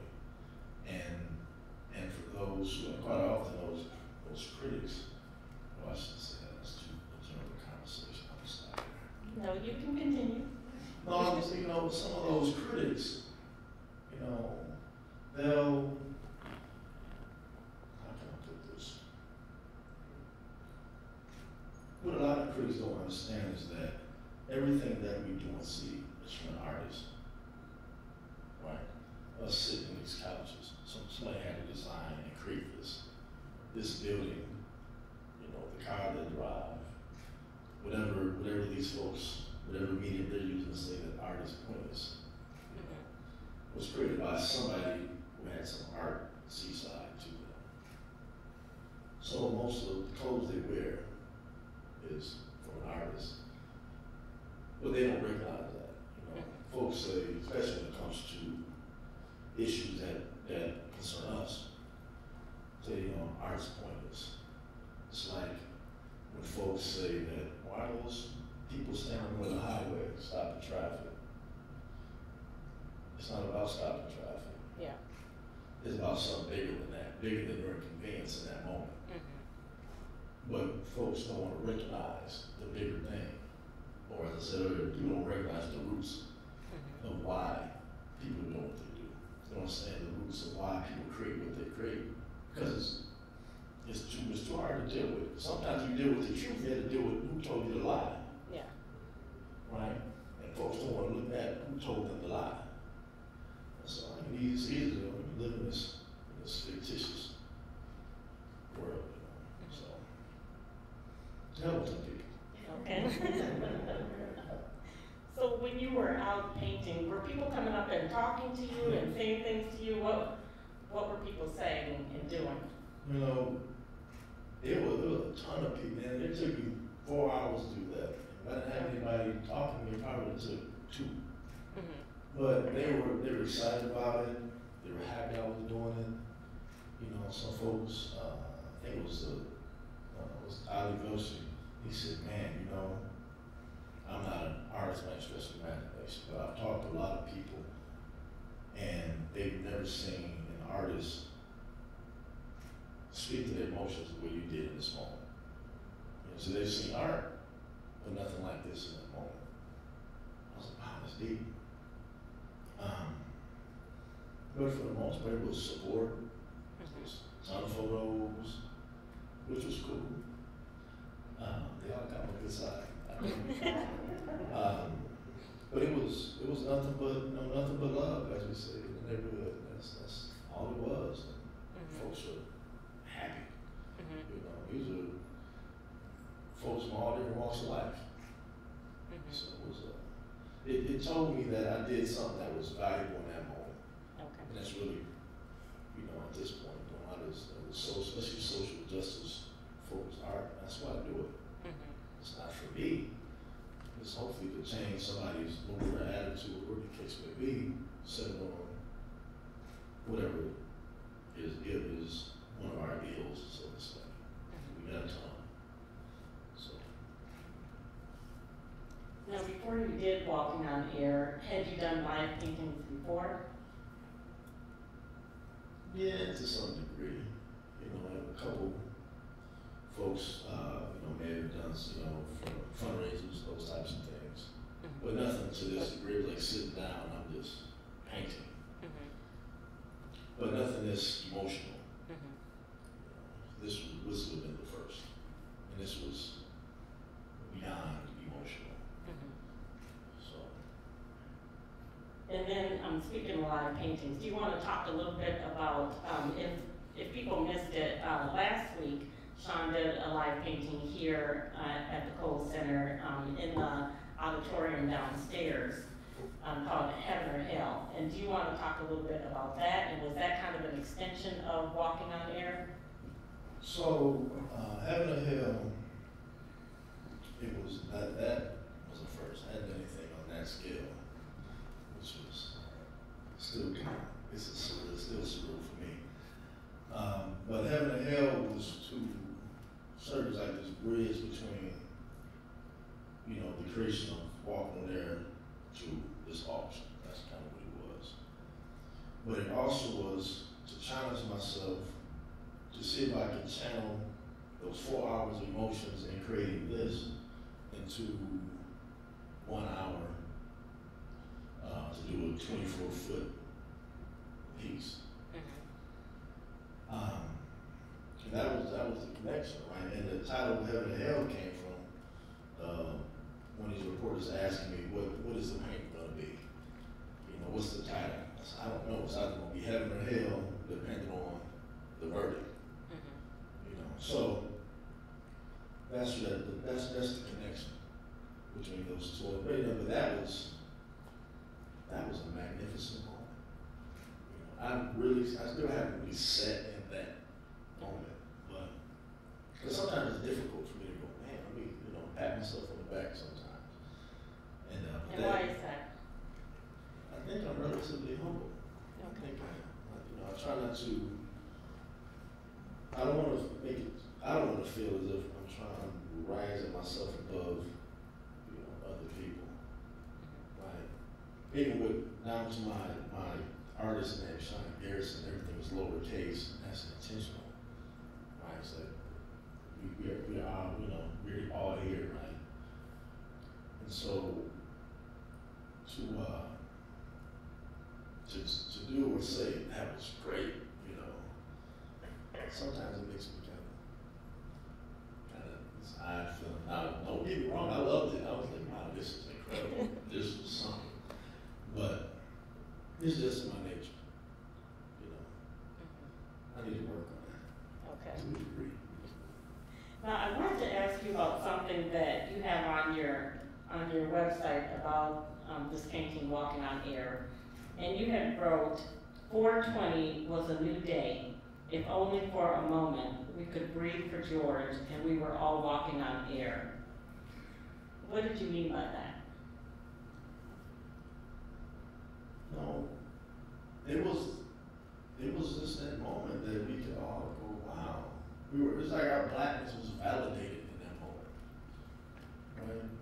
and for those who, quite often those critics, I shouldn't say that, that's too general a conversation. I'm stop there. No, you can continue. No, I'm just, some of those critics, they'll, how can I put this? What a lot of critics don't understand is that everything that we do and see is from an artist, right? Us sitting in these couches, somebody had to design and create this building, the car they drive, whatever these folks, whatever medium they're using to say that art is pointless, was created by somebody who had some art seaside to them. So most of the clothes they wear is from an artist, but they don't recognize that. Folks say, especially when it comes to issues that concern us, say, art's pointless. It's like when folks say that, why are those people standing on the highway stopping traffic? It's not about stopping traffic. Yeah. It's about something bigger than that, bigger than your convenience in that moment. But folks don't want to recognize the bigger thing. Or as I said earlier, people don't recognize the roots of why people do what they do. They don't understand the roots of why people create what they create. Because it's too hard to deal with. Sometimes you deal with the truth, you have to deal with who told you the lie. Yeah. Right? And folks don't want to look at who told them the lie. So I mean, it's easy to live in this fictitious world, So tell them people. Okay. So when you were out painting, were people coming up and talking to you and saying things to you? What were people saying and doing? There was a ton of people, and it took me 4 hours to do that. If I didn't have anybody talking to me, it probably took 2. But they were excited about it. They were happy I was doing it. Some folks, I think it was Ali Goshi. He said, man, I'm not an artist by stretch of imagination, but I've talked to a lot of people, and they've never seen an artist speak to their emotions the way you did in this moment. So they've seen art, but nothing like this in that moment. I was like, wow, that's deep. But for the most part, it was support, it was ton of photos, which was cool. They all got my good side. But it was nothing but love, as we say in the neighborhood. That's all it was. And folks were happy. These are folks from all different walks of life. So it was it told me that I did something that was valuable in that moment. Okay. And that's really, at this point, a lot of especially social justice folks art. That's why I do it. It's not for me. It's hopefully to change somebody's mood or attitude, or the case may be, set on whatever is one of our ideals, so to say. before you did Walking on Air, had you done live paintings before? Yeah, to some degree. You know, a couple folks, may have done, for fundraisers, those types of things. Mm-hmm. But nothing to this degree, like sitting down, I'm just painting. Mm-hmm. But nothing that's emotional. Mm-hmm. This would have been the first. And this was beyond emotional. Mm-hmm. So. And then, speaking of live paintings, do you want to talk a little bit about, if people missed it, last week, Sean did a live painting here at the Cole Center in the auditorium downstairs called Heaven or Hell. And do you want to talk a little bit about that? And was that kind of an extension of Walking on Air? So, Heaven or Hell, it was, that was the first. I hadn't done anything on that scale, which was still it's still surreal for me. But Heaven or Hell was to serve as like this bridge between, the creation of Walking on Air to this auction. That's kind of what it was. But it also was to challenge myself to see if I could channel those 4 hours of emotions in creating this into 1 hour to do a 24-foot piece. Mm-hmm. And that was the connection, right? And the title of Heaven and Hell came from one of these reporters asking me, what is the painting going to be? What's the title? I said, I don't know. It's either going to be Heaven or Hell, depending on the verdict. Mm-hmm. So that's the connection between those two. But that was a magnificent moment. I still haven't really sat in that moment, but because sometimes it's difficult for me to go, man, pat myself on the back sometimes. And why is that? I think I'm relatively humble. Okay. I try not to. I don't want to feel as if I'm trying to rise myself above, other people. Right? Even with down to my artist name, seangarrison, everything was lowercase, and that's intentional. Right? It's like we are, we're all here, right? And so to do or say that was great, sometimes it makes me kind of this odd feeling. Now, don't get me wrong, I loved it. I was like, wow, this is incredible. This was something. But it's just my nature, I need to work on that. Okay. To a degree. Now, I wanted to ask you about something that you have on your website about this painting, Walking on Air. And you had wrote, 420 was a new day. If only for a moment, we could breathe for George and we were all walking on air. What did you mean by that? No, it was just that moment that we could all go, wow. It's like our blackness was validated in that moment. Right?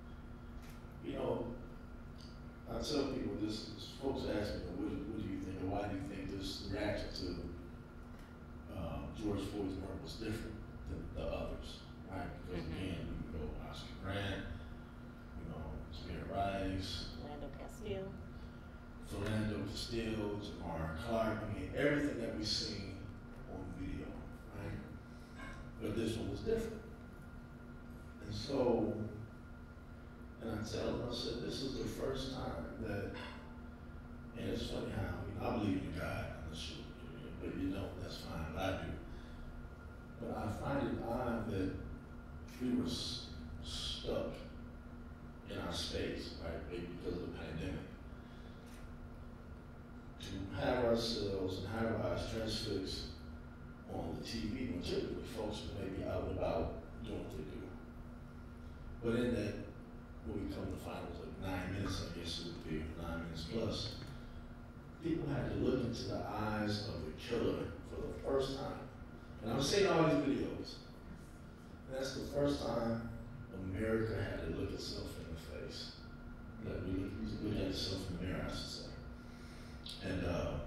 I tell people this folks ask me, what do you think, or why do you think this reaction to George Floyd's murder was different than the others, right? Because again, you can go Oscar Grant, Tamir Rice, Philando Castile, Jamar Clark, everything that we've seen on video, right? But this one was different. And so, and I tell them, I said, this is the first time that, and it's funny how, I believe in God, I'm not sure, but if you don't, that's fine, but I do. But I find it odd that we were stuck in our space, right, maybe because of the pandemic. To have ourselves and have our eyes transfixed on the TV, when typically folks may be out and about doing what they do. But in that, when we come to find it was like 9 minutes, I guess it would be 9 minutes plus, people had to look into the eyes of the killer for the first time. And I'm seeing all these videos. And that's the first time America had to look itself in the face. Like we look at yourself in the mirror, I should say. And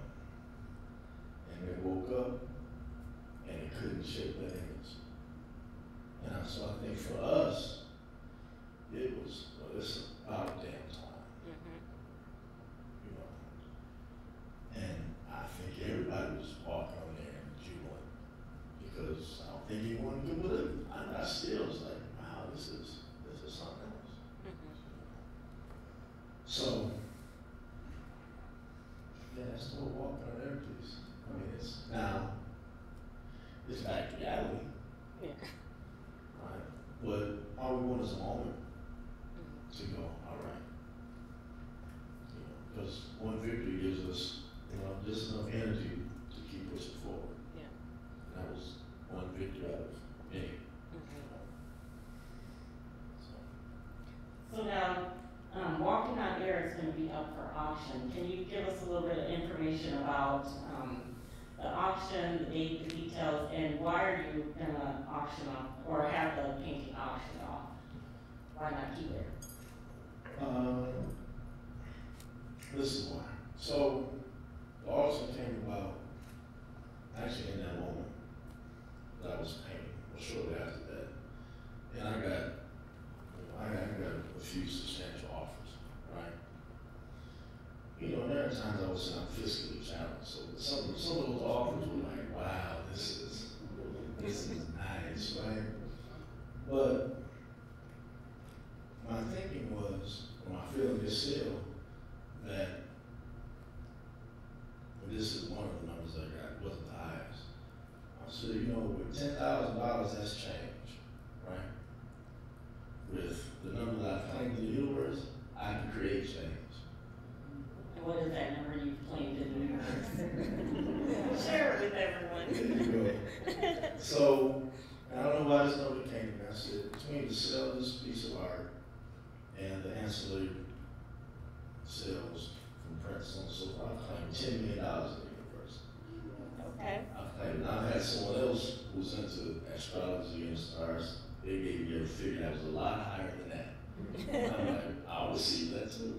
they woke up and they couldn't shake that image. And so I think for us, it was, well, it's about damn time. You know. And I think everybody was walking on there and jubilant because I don't think anyone could believe it. I still was like, wow, this is something else. So, yeah, that's the whole walking on there piece. I mean, it's back to reality. Yeah. Right? But all we want is a moment to go, all right. You know, because one victory gives us, just enough energy to keep pushing forward. Yeah. And that was one victory out of many. So now, Walking on Air is going to be up for auction. Can you give us a little bit of information about the auction, the date, the details, and why are you going to auction off or have the painting auctioned off? Why not keep it? This is why. So the auction came about actually in that moment that I was painting, or shortly after that, and I got a few substantial offers, right? There are times I was fiscally challenged, so some of those offers were like, wow, this is nice, right? But my thinking was, or my feeling is still, that this is one of the numbers I got, wasn't the highest. I said, with $10,000, that's change, right? With the number that I claimed in the universe, I can create change. And what is that number you've claimed in the universe? Share it with everyone. There you go. So, I don't know why this number came to me. I said, between the sale of this piece of art and the ancillary sales from prints and so forth, I claimed $10 million in the universe. Okay. I've had someone else who's into astrology and stars. They gave me a figure that was a lot higher than that. I'm like, I'll receive that too.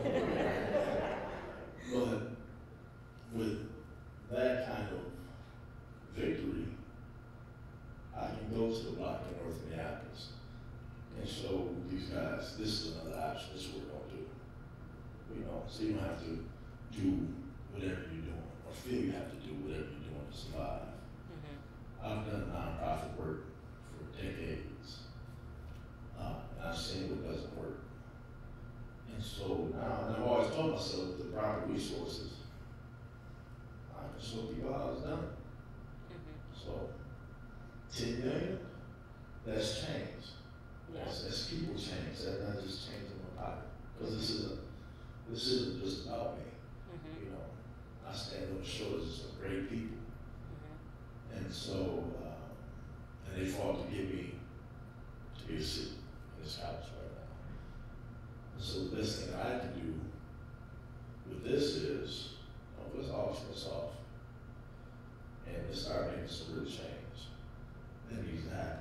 But with that kind of victory, I can go to the block in North Minneapolis and show these guys, this is another option, this is what we're going to do. So you don't have to do whatever you're doing or feel you have to do whatever you're doing to survive. I've done nonprofit work for decades. And I've seen what doesn't work. And so now, and I've always told myself with the proper resources, I can show people how it's done. So, 10 million, that's change. That's people change. That's not just change in my pocket. Because this isn't just about me. I stand on the shoulders of some great people. And so, and they fought to get me to be a seat in this house right now. And so the best thing I can do with this is, let's auction this off. And let's start making some real change. That needs to happen.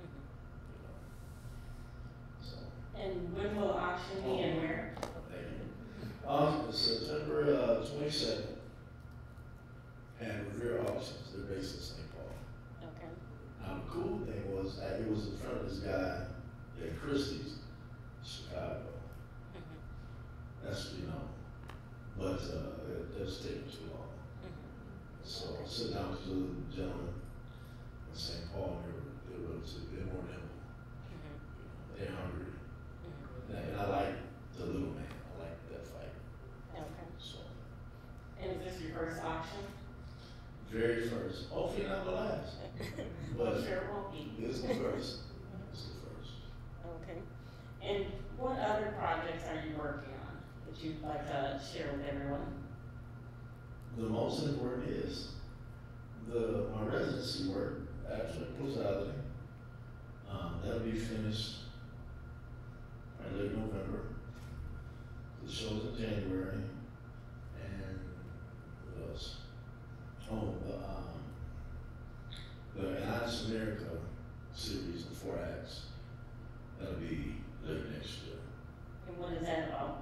So. And when will the auction be and where? Thank you. September 22nd. And Revere Auctions, they're based in St. Paul. Okay. Now the cool thing was that it was in front of this guy at Christie's, Chicago. That's, but it does take too long. So I sit down with the gentleman in St. Paul, and they're more nimble. They're hungry. And I like the little man. I like that fight. Okay. So. And is this your first auction? Very first. Hopefully not the last. But sure it won't be. It's the first. It's the first. Okay. And what other projects are you working on that you'd like to share with everyone? The most important is my residency work, abstract causality. That'll be finished by late November. The show's in January. And what else? Oh, the Anonymous America series in 4 acts. That'll be late next year. And what is that about?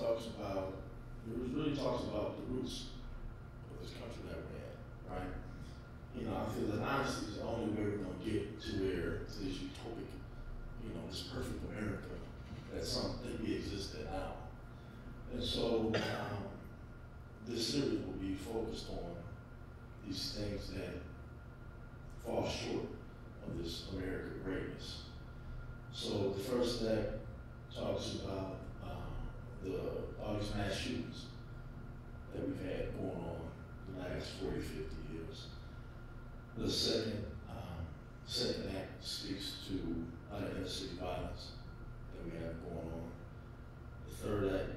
really talks about the roots of this country that we're in, right? You know, I feel that honesty is the only way we're going to get to this utopic, you know, this perfect America that some think we exist in now. And so this series will be focused on these things that fall short of this American greatness. So the first step talks about all these mass shootings that we've had going on the last 40, 50 years. The second act speaks to inner city violence that we have going on. The third act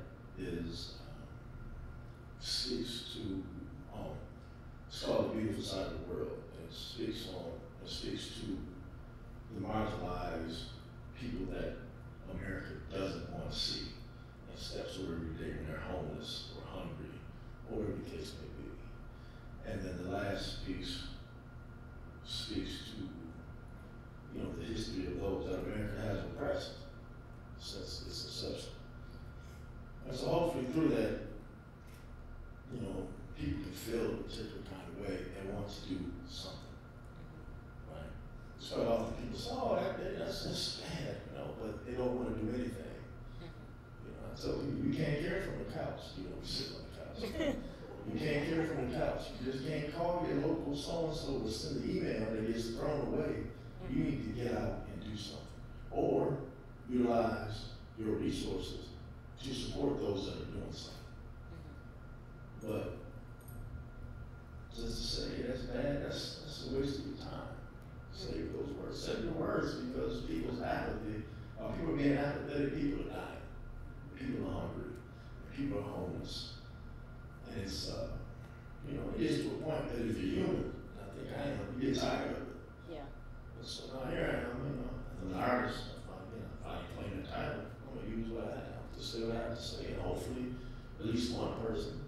speaks to it's called The Beautiful Side of the World. And it speaks to the marginalized people that America doesn't want to see and steps over every day when they're homeless or hungry or whatever the case may be. And then the last piece speaks to, you know, the history of those that America has oppressed since its inception. And so hopefully through that, you know, people can feel a particular kind of way and want to do something, right? So often people say, oh, that's bad, you know, but they don't want to do anything. You know, I tell people, you can't get it from the couch, you know, we sit on the couch. You can't get it from the couch. You just can't call your local so-and-so or send an email that gets thrown away. You need to get out and do something. Or utilize your resources to support those that are doing something. But just to say that's bad, that's a waste of your time. Say those words. Say the words because people's apathy, people are being apathetic, people are dying. People are hungry. People are homeless. And it's, you know, it gets to a point that if you're human, I think I am, you get tired of it. Yeah. And so now here I am, you know, as an artist, if I claim the title, I'm going to use what I have to say what I have to say. And hopefully, at least one person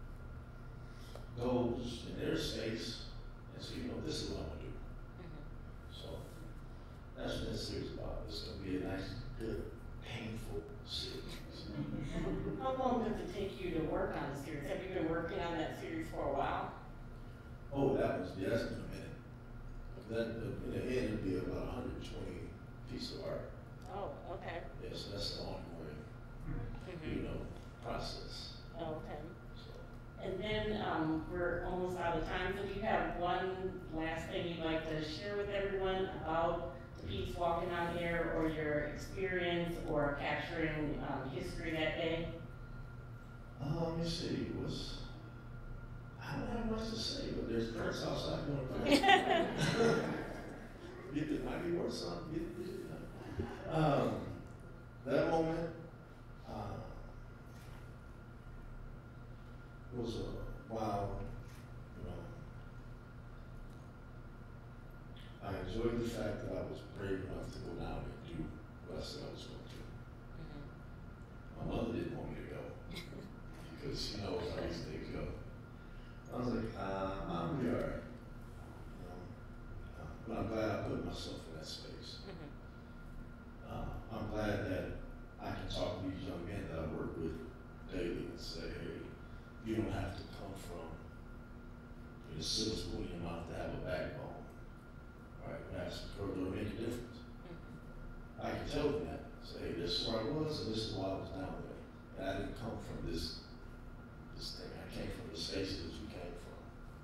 goes in their space and say, you know, this is what I'm going to do. So that's what this series is about. It's going to be a nice, good, painful series. How long does it take you to work on the series? Have you been working on that series for a while? Oh, that's been a minute. That, in the end, it'll be about 120 pieces of art. Oh, okay. Yeah, so that's the ongoing, you know, process. Oh, okay. And then we're almost out of time, so do you have one last thing you'd like to share with everyone about the piece Walking on Air or your experience or capturing history that day? Let me see, I don't have much to say, but there's birds outside going crazy. It might be worth something. That moment was a wow, you know. I enjoyed the fact that I was brave enough to go down and do what I said I was going to do. My mother didn't want me to go because she knows how these things go. I was like, I'm be all right. You know? But I'm glad I put myself in that space. I'm glad that I can talk to these young men that I work with daily and say, hey, you don't have to come from a silver spoon in your mouth to have a backbone. Right? That's going to make a difference. I can tell them that. Say, hey, this is where I was and this is why I was down there. And I didn't come from this thing. I came from the spaces that you came from.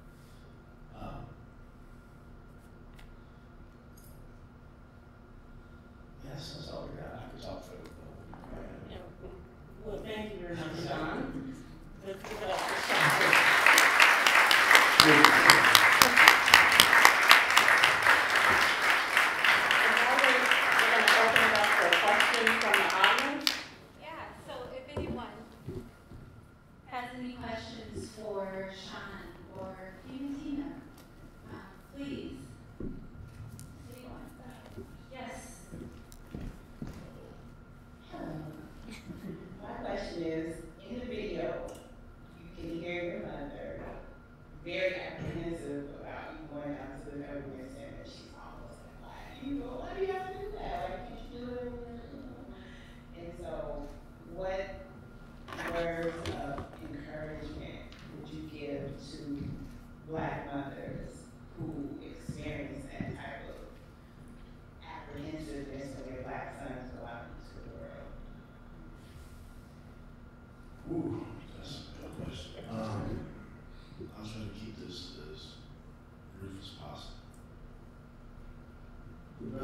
Yes, that's all we got. I could talk for Yeah. Well, thank you very much, Sean. Let's give it up for Sean. And now we're going to open it up for questions from the audience. Yeah, so if anyone has any questions for Sean or even Tina, please. Anyone? Yes. Hello. My question is, in the video, you can hear your mother very apprehensive about you going out to the government center. She's almost like, why do you have to do that? Why can't you do it? And so, what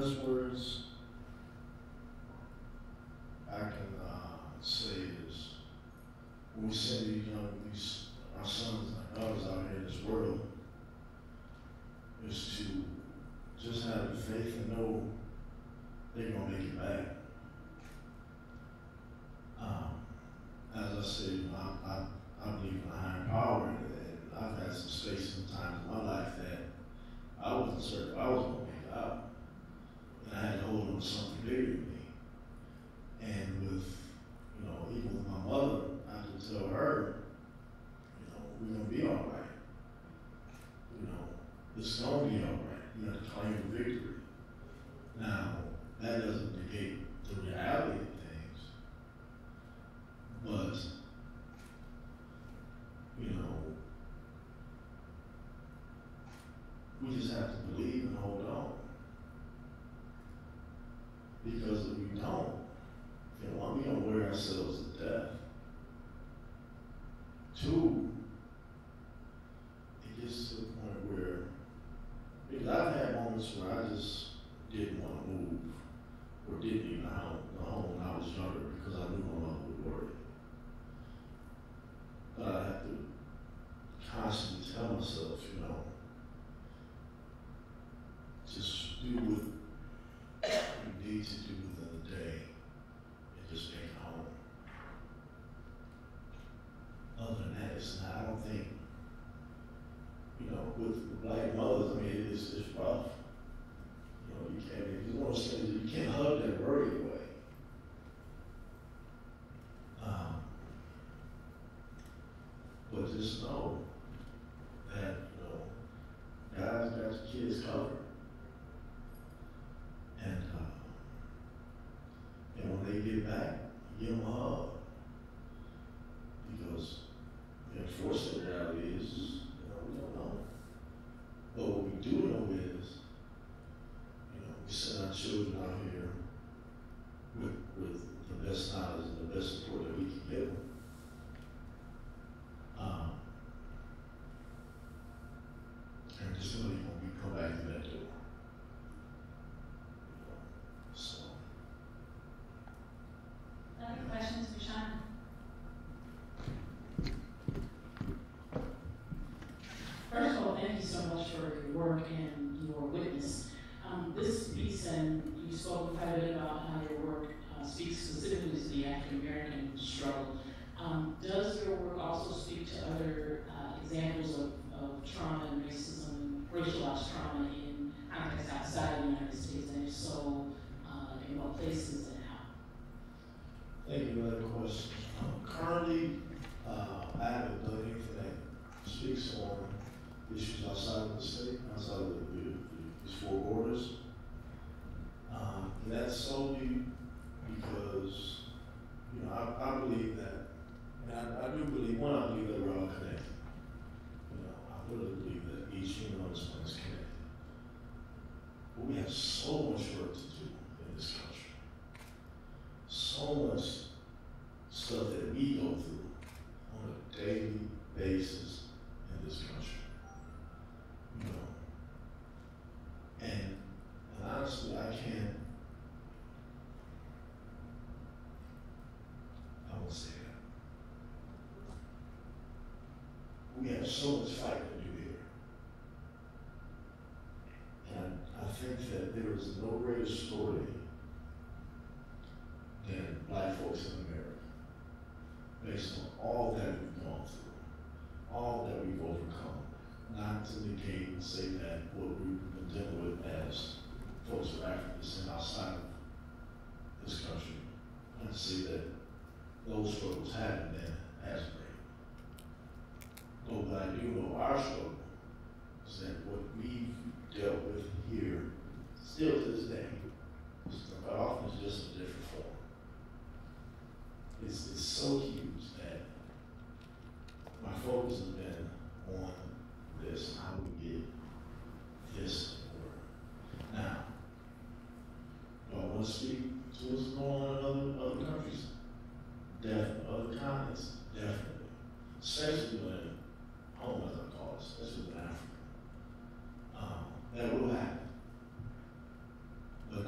best words I can say is when we send our sons and our daughters out here in this world, is to just have the faith and know they're gonna make it back. As I said, I believe in a higher power, and I've had some spaces and times in my life that I wasn't certain if I was gonna make it out, and I had to hold on to something bigger than me. And with, even with my mother, I had to tell her, we're gonna be all right. It's gonna be all right. You have to claim the victory. Now, that doesn't negate the reality of things, but, we just have to believe and hold on. Because if we don't, one, we don't wear ourselves to death. Two, it gets to the point where, because I've had moments where I just didn't want to move, or didn't even know home when I was younger because I knew my mother would worry. But I have to constantly tell myself, just do what you need to do within the day and just make it home. Other than that, it's not, I don't think, with black mothers, it's rough. You can't, it's one of those things that you can't hug that worry away. But just know that, God's got your kids covered. And when they get back, give them a hug. Because the unfortunate reality is, we don't know. But what we do know is, we send our children out here with the best knowledge and the best support that we can give them. And just really when we come back to that door. Other questions for Sean? First of all, thank you so much for your work and your witness. This piece, and you spoke quite a bit about how your work speaks specifically to the African American struggle. Does your work also speak to other examples of trauma and racism, racialized trauma in contexts outside the United States, and if so, in what places and how? Thank you for that question. Currently, I haven't done anything that speaks on issues outside of the state, outside of these four borders. And that's solely because, I believe that, and I do believe, I believe that we're all connected. I really believe that each human on this planet is connected. But we have so much work to do in this country. So much stuff that we go through on a daily basis in this country. And honestly, I won't say that. We have so much fighting to do here. And I think that there is no greater story than Black folks in America, based on all that we've gone through, all that we've overcome. Not to negate and say that what we've been dealing with as folks of African descent outside of this country, not to say that those struggles haven't been as great. But what I do know our struggle is that what we've dealt with here, still to this day, but often it's just a different form. It's so huge that my focus has been on this and how we get this in order. Now, do I want to speak to what's going on in other countries? Definitely. Other continents? Definitely. Especially when home, as I call it, especially in Africa. That will happen. But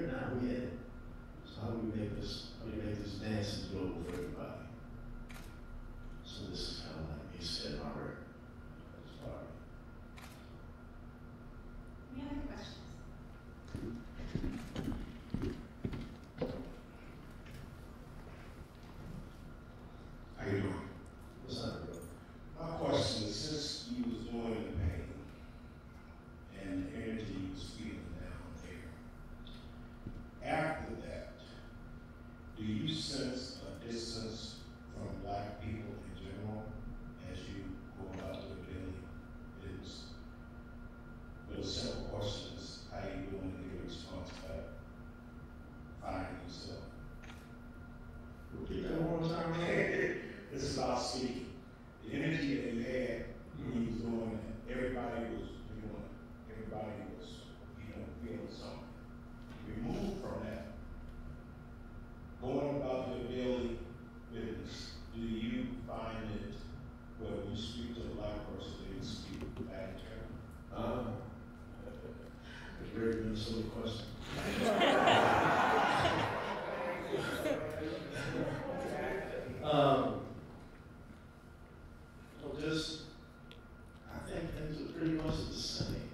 here, now we in it. So how do we make this dance enjoyable for everybody? So this is kind of like me setting my record. Any other questions? How you doing? What's up, bro? My question is, since you was doing the painting and the energy you was feeling down there, after that, do you sense a distance from black people in general as you go about your daily business? But a simple question is, how you doing to get a response back? Finding yourself. Repeat that one more time, man. This is about speaking. The energy that you had when you was doing it, everybody was doing it. Everybody was, feeling something. Remove from that. Going about your daily business, do you find it when you speak to a black person, they speak back to you? It's a very Minnesota question. I think things are pretty much the same.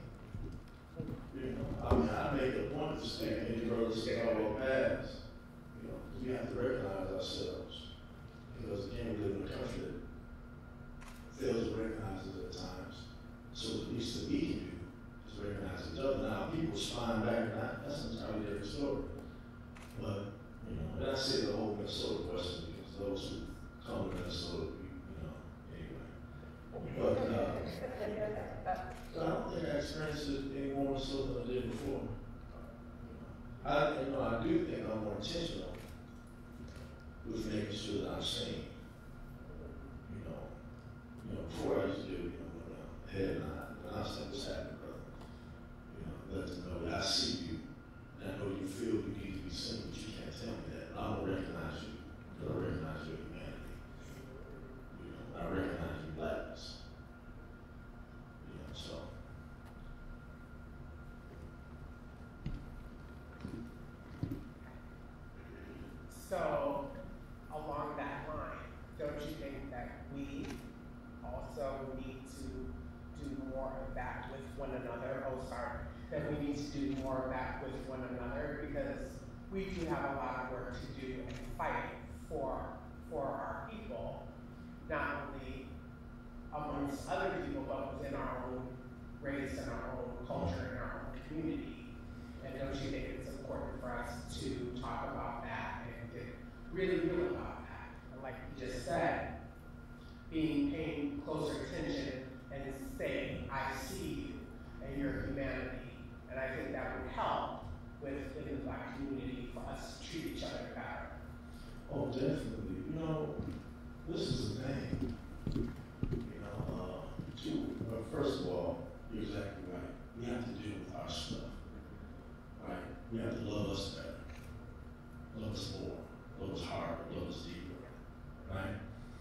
I make a point to say, any brothers say, our past. We have to recognize ourselves. Because again, we live in a country that fails to recognize it at times. So the least that we can do is recognize each other. Now, people respond back, and that's an entirely different story. But, and I say the whole Minnesota question because those who come to Minnesota, anyway. But I don't think I experienced it any more so than I did before. I do think I'm more intentional with making sure that I'm seen. Before I used to do, when I said, what's happening, brother? Let them know that I see you, and I know you feel you need to be seen, but you can't tell me that. I don't recognize you, but I recognize your humanity. I recognize your blackness. So. So, along that line, don't you think that we also need to do more of that with one another? That we need to do more of that with one another because we do have a lot of work to do and fight for our people, not only amongst other people, but within our own race and our own culture and our own community. And don't you think it's important for us to talk about that and get really real about that? And like you just said, paying closer attention and saying, I see you and your humanity. And I think that would help within the Black community for us to treat each other better. Oh, definitely. This is the thing. First of all, you're exactly right. We have to deal with our stuff. Right? We have to love us better. Love us more. Love us harder. Love us deeper. Right?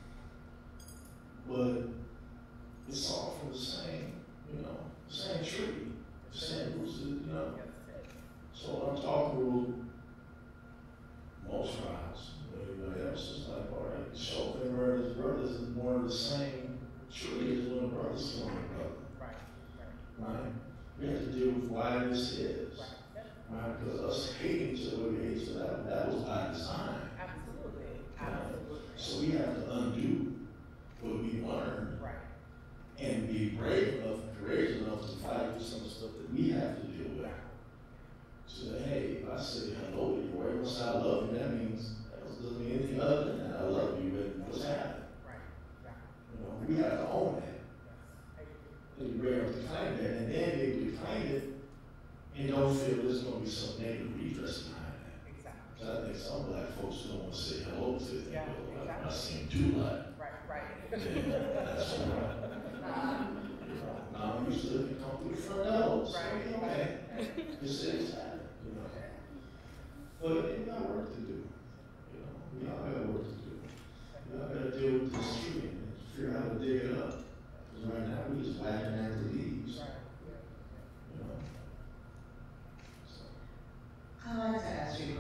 But it's all from the same, same tree. The same roots, So when I'm talking to most tribes, everybody else is like, all right, Chauvin brothers is one of the same tree as one brothers from one brother. Right? We have to deal with why this is. Right? Because us hating each other, we hate each other, that was by design. Absolutely. So we have to undo what we learned. And be brave enough and courageous enough to fight for some of the stuff that we have to deal with. So, hey, if I say hello to you, or even say I love you, that means that doesn't mean anything other than that. I love you, and what's happening? We have to own that. And be brave enough to claim that, and then be able to claim it, and don't feel there's going to be some negative redress behind that. So I think some black folks don't want to say hello to it. I seem too loud. That's right. Now I'm used to come through the front doors. Okay. This is happening, But we got work to do. We all got work to do. We all got to deal with this tree and figure out how to dig it up. Because right now we just whacking at the leaves. I like to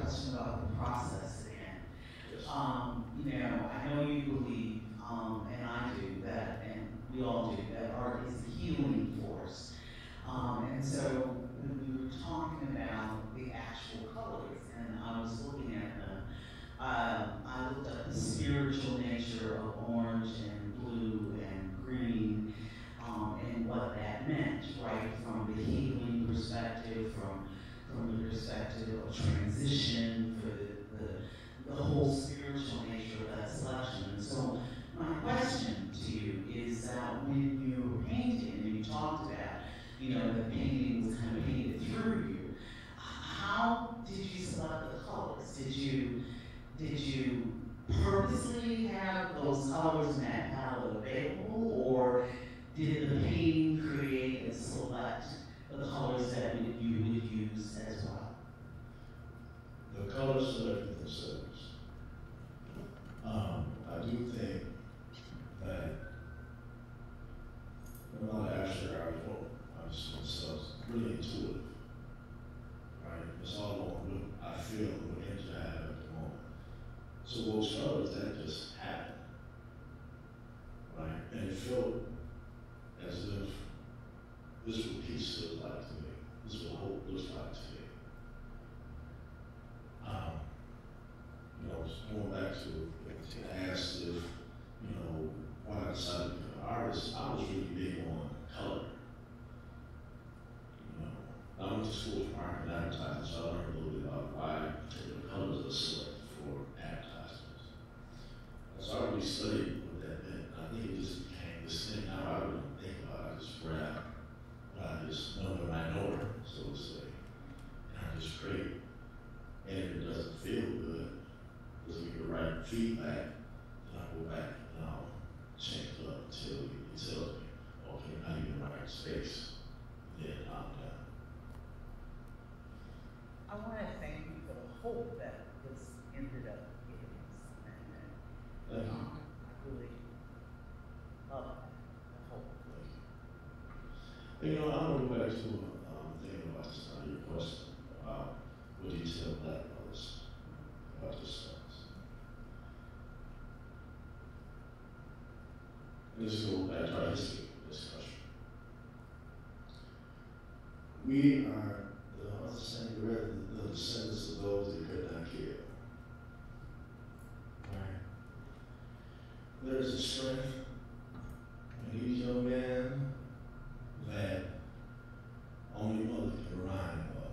question about the process again. Yes. You know, I know you believe, and I do that, and we all do, that art is a healing force. And so when we were talking about the actual colors, and I was looking at them, I looked at the spiritual nature of orange and blue and green, and what that meant, right? From the healing perspective, from the perspective of transition, for the whole spiritual nature of that selection. And so my question to you is that when you were painting and you talked about, you know, the painting was kind of painted through you, how did you select the colors? Did you purposely have those colors in that palette available, or did the painting create and select the colors that you would use as well? The colors selected themselves. I do think that a lot of abstract artists themselves really intuitive, right? It's all on what I feel, what energy I have at the moment. So those colors, that just happened, right? And it felt as if this is what peace feels like to me. This is what hope looks like to me. You know, going back to Tina asked if, you know, why I decided to become an artist, I was really big on color. You know, I went to school for marketing and advertising, so I learned a little bit about why particular colors are selected for advertisements. So I really studied what that meant. I think it just became this thing. Now I really don't think about it. I just grab what I just know when I know her, so to say. And I just create. And if it doesn't feel good, doesn't give the right feedback, then I go back and I'll change it up until it tells me, okay, now you're in the right space. Then I'm done. I want to thank you for the hope that this ended up giving us. Thank you. I really love that, the hope. You know, I want to go back to thinking about just your question about what do you tell Black brothers about this stuff. Let's go back to our history discussion. We are the descendants of those that could not kill. Right? There's a strength in these young men that only mother can remind of.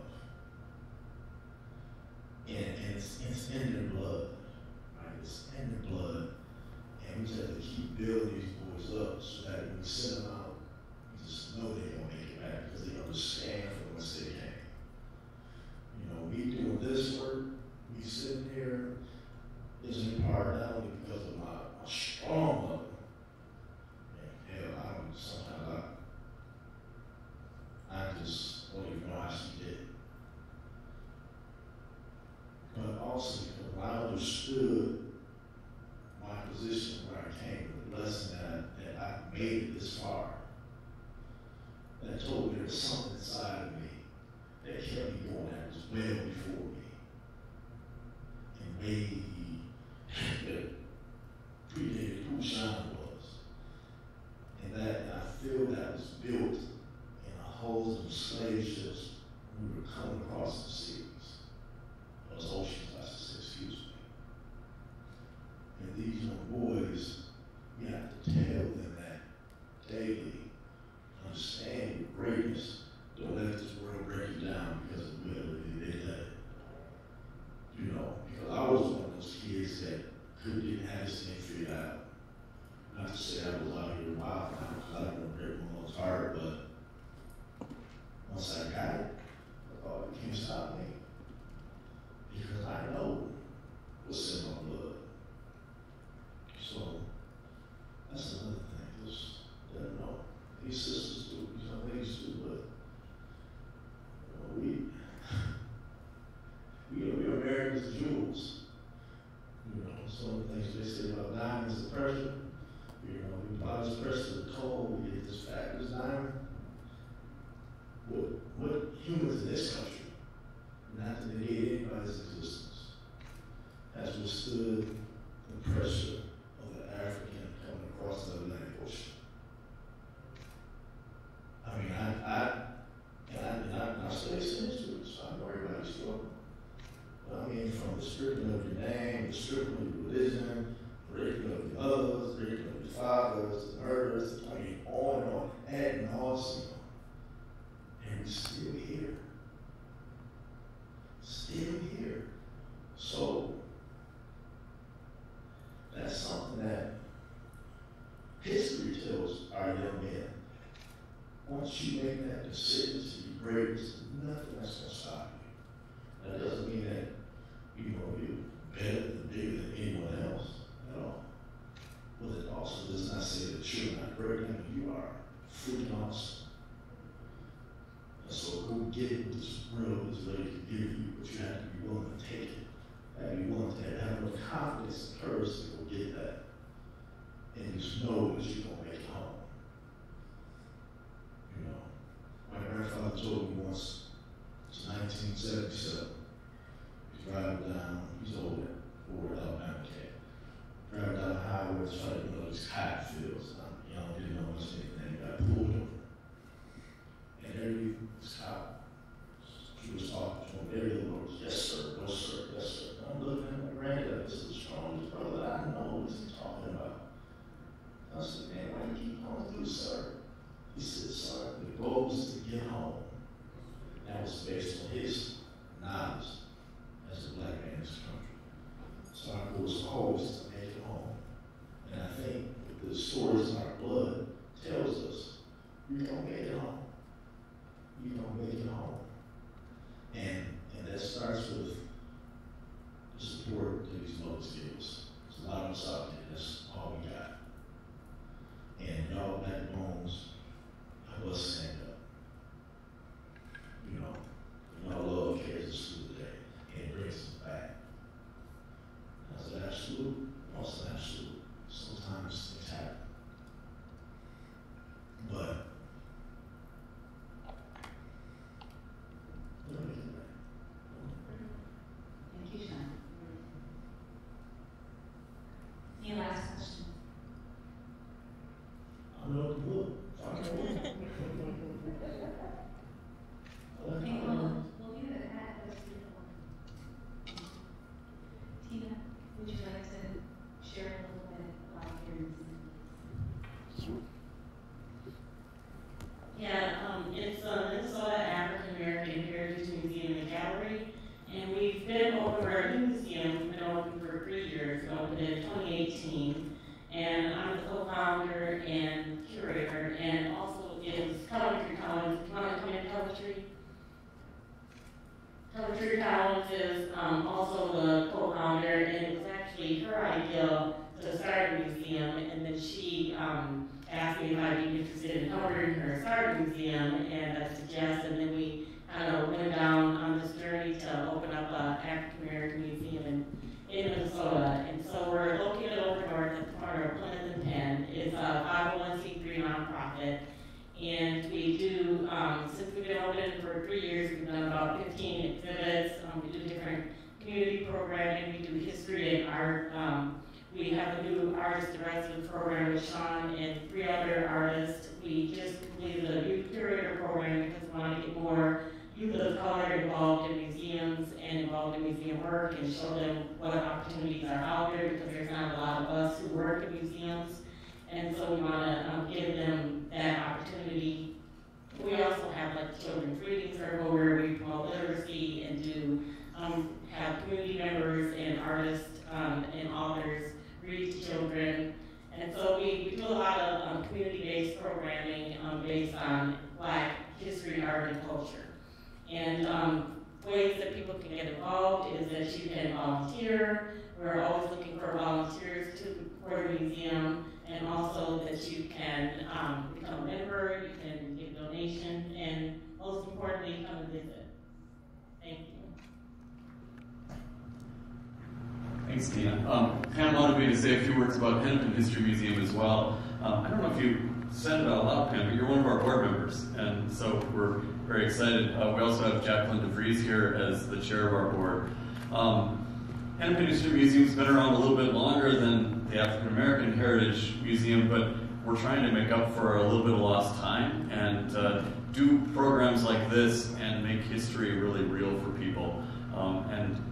And it's in their blood. Right? It's in their blood. And we just have to keep building these boys up so that when we send them out, we just know they're going to make it back because they understand from whence they came. You know, me doing this work, me sitting here, is in part not only because of my strong mother. And hell, sometimes I just don't even know how she did it. But also because when I understood my position where I came, the blessing that I made it this far, that told me there was something inside of me that kept me going, that was well before me. And maybe that predated who Sean was. And that I feel that was built in a wholesome slave ships when we were coming across the seas. Those oceans, I should say, excuse me. And these young boys, we have to tell them that daily. Understand your greatness. Don't let this world break you down because it will. They let it. You know, because I was one of those kids that didn't have this thing figured out. Not to say I was out here wild, because I didn't want to break my mom's heart, but once I got it, I thought it can't stop me. Because I know what's in my blood. So that's another thing. Just let them know. These sisters do, these young ladies do, but we are America's jewels. You know, some of the things they say about diamonds and pressure. You know, we apply this pressure to the coal, we get this fabulous diamond. What humans in this country, not to negate anybody's existence, I mean, from the stripping of your name, the stripping of your religion, breaking of your others, breaking of your fathers, the murders, I mean, on, ad nauseum. And we're still here. Still here. So, that's something that history tells our young men. Once you make that decision to be great, there's nothing that's going to stop you. That doesn't mean that, you know, you're better than bigger than anyone else at all. But it also does not say that you're not great. I mean, you are freaking awesome. And so go get what this world is ready to give you, but you have to be willing to take it. You have to be willing to have enough confidence and courage to go get that. And just know that you're going to make it home. You know, my grandfather told me once, it's 1977, he's driving down, he's old at Fort Alabama, driving down the highway, trying to know these cotton fields. I'm young, didn't know much of anything, got pulled over. And every cop, he was talking to him, every little was, yes sir, no sir, yes sir. I'm looking at my granddad, this is the strongest brother I know, what is he talking about? I said, man, why do you keep going through, sir? He said, son, the goal is to get home. That was based on his knowledge as a black man in this country. So our goal is always to make it home. And I think the stories in our blood tells us, you're going to make it home. You're going to make it home. And that starts with the support that these mothers give us. There's a lot of us out there, that's all we got. And y'all black bones, help us stand up. You know, y'all love carries us through the day, and it brings us back. That's an absolute, also an absolute. Sometimes things happen. But, thank you, Sean. Any last question? I know the book. I know the book. We'll leave it at that. That's beautiful. Tina, would you like to share a little bit about your museum? Yeah, it's a Minnesota African American Heritage Museum and Gallery, and we've been open for our new museum. We've been open for 3 years. We opened in 2018, and I'm the co-founder and curator, and also is Coventry Collins. Do you want to come in, Coventry? Coventry Collins is also the co-founder, and it was actually her idea to start a museum, and then she asked me if I'd be interested in helping her start a museum, and I suggested, and then we kind of went down on this journey to open up an African American museum in Minnesota. And so we're located over north at the corner of Plymouth and Penn. It's a 501c3 nonprofit. And we do, since we've been open for 3 years, we've done about 15 exhibits. We do different community programming. We do history and art. We have a new artist in residence program with Sean and 3 other artists. We just completed a youth curator program because we want to get more youth of color involved in museums and involved in museum work and show them what opportunities are out there, because there's not a lot of us who work in museums. And so we want to give them that opportunity. We also have like children's reading circle where we promote literacy and do have community members and artists and authors read to children. And so we do a lot of community-based programming based on Black history, art, and culture. And ways that people can get involved is that you can volunteer. We're always looking for volunteers for the museum, and also that you can become a member, you can give a donation, and most importantly, come and visit. Thank you. Thanks, Tina. Pam wanted me to say a few words about Hennepin History Museum as well. I don't know if you said it out loud, Pam, but you're one of our board members, and so we're very excited. We also have Jacqueline DeVries here as the chair of our board. Hennepin History Museum's been around a little bit longer than the African American Heritage Museum, but we're trying to make up for a little bit of lost time and do programs like this and make history really real for people. And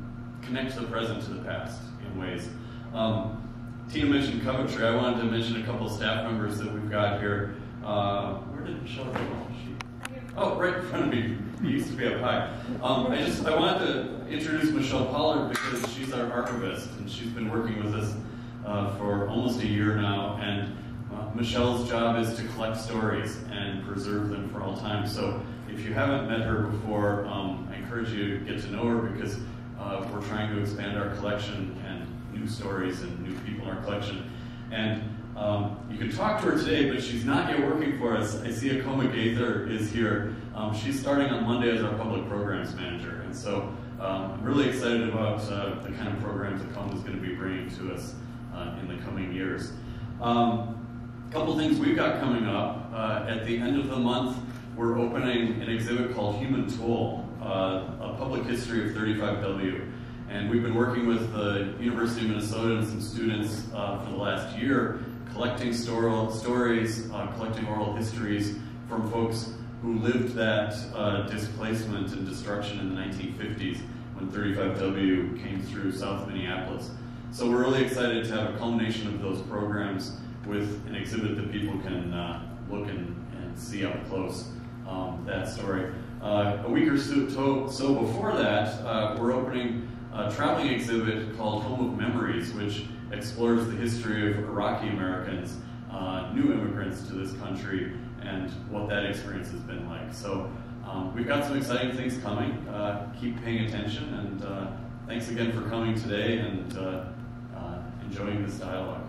connect the present to the past in ways. Tina mentioned Coventry. I wanted to mention a couple of staff members that we've got here. Where did Michelle go? Oh, right in front of me. He used to be up high. I wanted to introduce Michelle Pollard because she's our archivist, and she's been working with us for almost a year now. And Michelle's job is to collect stories and preserve them for all time. So if you haven't met her before, I encourage you to get to know her because we're trying to expand our collection and new stories and new people in our collection. And you can talk to her today, but she's not yet working for us. I see Akoma Gaither is here. She's starting on Monday as our public programs manager. And so I'm really excited about the kind of programs Akoma is going to be bringing to us in the coming years. A couple things we've got coming up. At the end of the month, we're opening an exhibit called Human Tool, a public history of 35W. And we've been working with the University of Minnesota and some students for the last year, collecting stories, collecting oral histories from folks who lived that displacement and destruction in the 1950s when 35W came through South Minneapolis. So we're really excited to have a culmination of those programs with an exhibit that people can look and see up close that story. A week or so before that, we're opening a traveling exhibit called Home of Memories, which explores the history of Iraqi Americans, new immigrants to this country, and what that experience has been like. So we've got some exciting things coming. Keep paying attention, and thanks again for coming today and enjoying this dialogue.